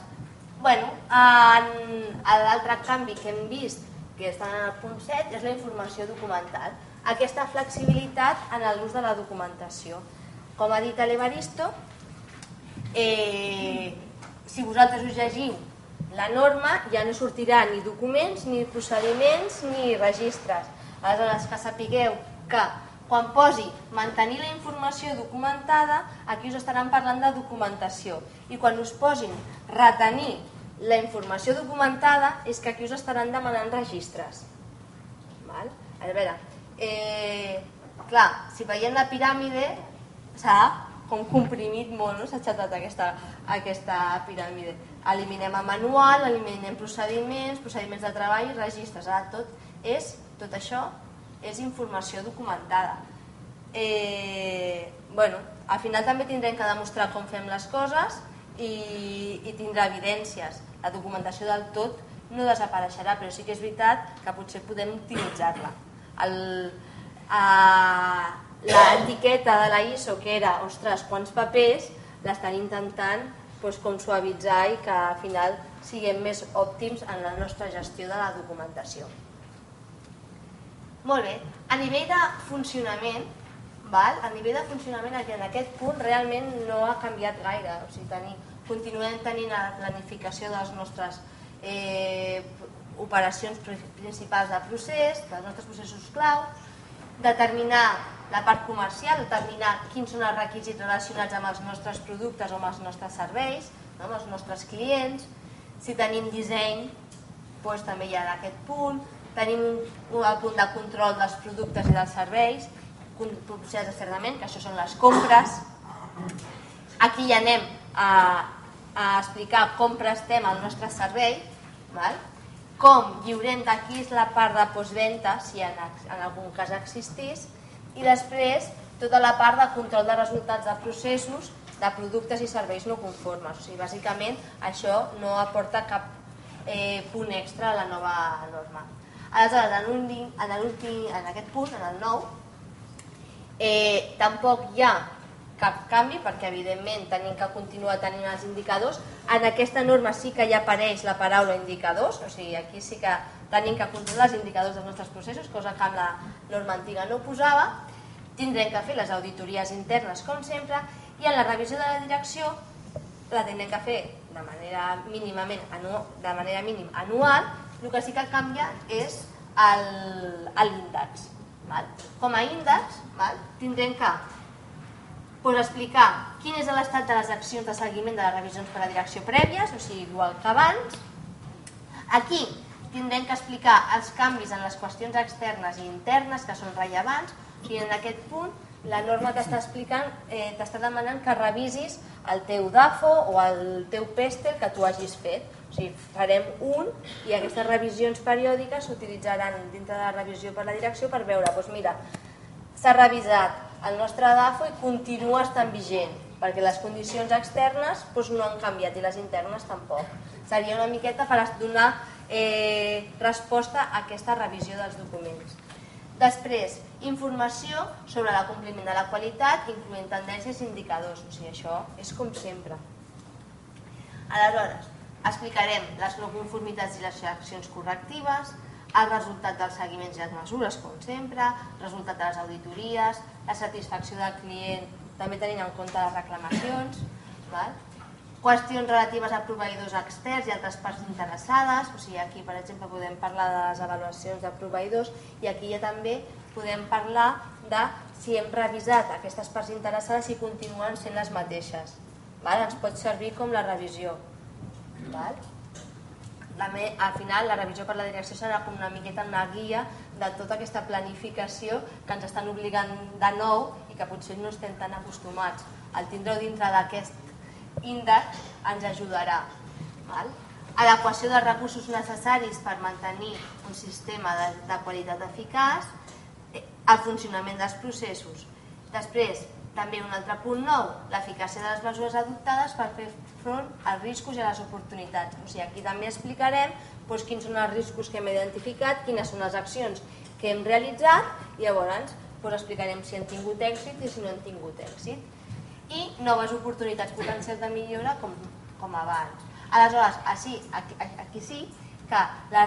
l'altre canvi que hem vist, que està en el punt 7, és la informació documental. Aquesta flexibilitat en l'ús de la documentació. Com ha dit l'Evaristo, si vosaltres us llegiu la norma ja no sortirà ni documents, ni procediments, ni registres. Aleshores, que sapigueu que quan posi mantenir la informació documentada, aquí us estaran parlant de documentació. I quan us posin retenir la informació documentada, és que aquí us estaran demanant registres. A veure, clar, si veiem la piràmide, s'ha com comprimit molt, s'ha aixetat aquesta piràmide. Eliminem el manual, eliminem procediments de treball i registres. Tot això és informació documentada. Al final també tindrem que demostrar com fem les coses i tindrà evidències. La documentació del tot no desapareixerà, però sí que és veritat que potser podem optimitzar-la. L'etiqueta de la ISO, que era, ostres, quants papers, l'estan intentant com suavitzar i que al final siguem més òptims en la nostra gestió de la documentació. Molt bé, a nivell de funcionament, en aquest punt realment no ha canviat gaire. Continuem tenint la planificació de les nostres operacions principals de procés, dels nostres processos clau, determinar la part comercial, determinar quins són els requisits relacionats amb els nostres productes o amb els nostres serveis, amb els nostres clients. Si tenim disseny, també hi ha aquest punt. Tenim el punt de control dels productes i dels serveis, procés de cerdament, que això són les compres. Aquí ja anem a explicar com prestem el nostre servei, com lliurem d'aquí és la part de postventa, si en algun cas existís, i després tota la part de control de resultats de processos, de productes i serveis no conformes. Bàsicament, això no aporta cap punt extra a la nova norma. Aleshores, en aquest punt, en el 9, tampoc hi ha cap canvi, perquè evidentment tenim que continuar tenint els indicadors. En aquesta norma sí que ja apareix la paraula indicadors, aquí sí que tenim que controlar els indicadors dels nostres processos, cosa que amb la norma antiga no posava. Tindrem que fer les auditories internes, com sempre, i en la revisió de la direcció la tindrem que fer de manera mínim anual. El que sí que canvia és l'índex. Com a índex tindrem que explicar quin és l'estat de les accions de seguiment de les revisions per a direcció prèvies, igual que abans. Aquí tindrem que explicar els canvis en les qüestions externes i internes que són rellevants. En aquest punt la norma t'està explicant, t'està demanant que revisis el teu DAFO o el teu PESTEL que tu hagis fet. Farem un i aquestes revisions periòdiques s'utilitzaran dintre de la revisió per la direcció per veure, mira, s'ha revisat el nostre DAFO i continua estant vigent, perquè les condicions externes no han canviat i les internes tampoc. Seria una miqueta per donar resposta a aquesta revisió dels documents. Després, informació sobre l'acompliment de la qualitat, incloent tendències i indicadors. O sigui, això és com sempre. Aleshores, explicarem les no conformitats i les accions correctives, el resultat dels seguiments i les mesures, com sempre, el resultat de les auditories, la satisfacció del client, també tenint en compte les reclamacions, qüestions relatives a proveïdors externs i altres parts interessades, o sigui, aquí, per exemple, podem parlar de les avaluacions de proveïdors i aquí ja també podem parlar de si hem revisat aquestes parts interessades i continuen sent les mateixes. Ens pot servir com la revisió. Al final, la revisió per la direcció serà com una miqueta una guia de tota aquesta planificació que ens estan obligant de nou i que potser no estem tan acostumats. El tindre-ho dintre d'aquest índex ens ajudarà. Adequació dels recursos necessaris per mantenir un sistema de qualitat eficaç, el funcionament dels processos. Després, també un altre punt nou, l'eficàcia de les mesures adoptades per fer front als riscos i a les oportunitats. O sigui, aquí també explicarem quins són els riscos que hem identificat, quines són les accions que hem realitzat i llavors explicarem si han tingut èxit i si no han tingut èxit. I noves oportunitats potencials de millora com abans. Aleshores, aquí sí que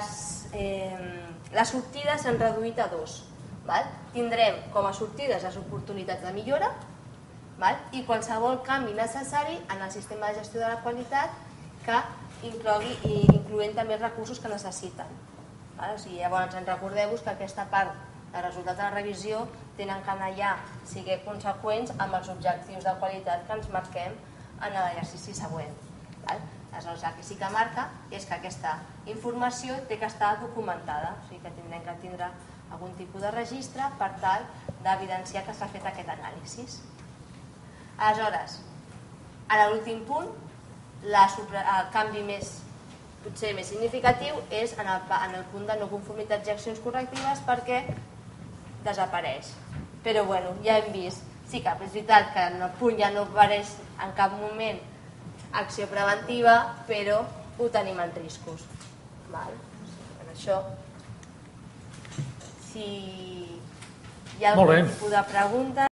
les sortides s'han reduït a 2. Tindrem com a sortides les oportunitats de millora i qualsevol canvi necessari en el sistema de gestió de la qualitat que incloent també els recursos que necessiten. Llavors, recordeu-vos que aquesta part de resultats de la revisió tenen que anar ja ser conseqüents amb els objectius de qualitat que ens marquem en l'exercici següent. Aleshores, el que sí que marca és que aquesta informació té que estar documentada, o sigui que tindrem que tindre algun tipus de registre per tal d'evidenciar que s'ha fet aquest anàlisi. Aleshores, en l'últim punt, el canvi potser més significatiu és en el punt de no conformitats i accions correctives perquè desapareix. Però bueno, ja hem vist, sí que és veritat que en el punt ja no apareix en cap moment acció preventiva, però ho tenim en riscos. En això, si hi ha algun tipus de pregunta...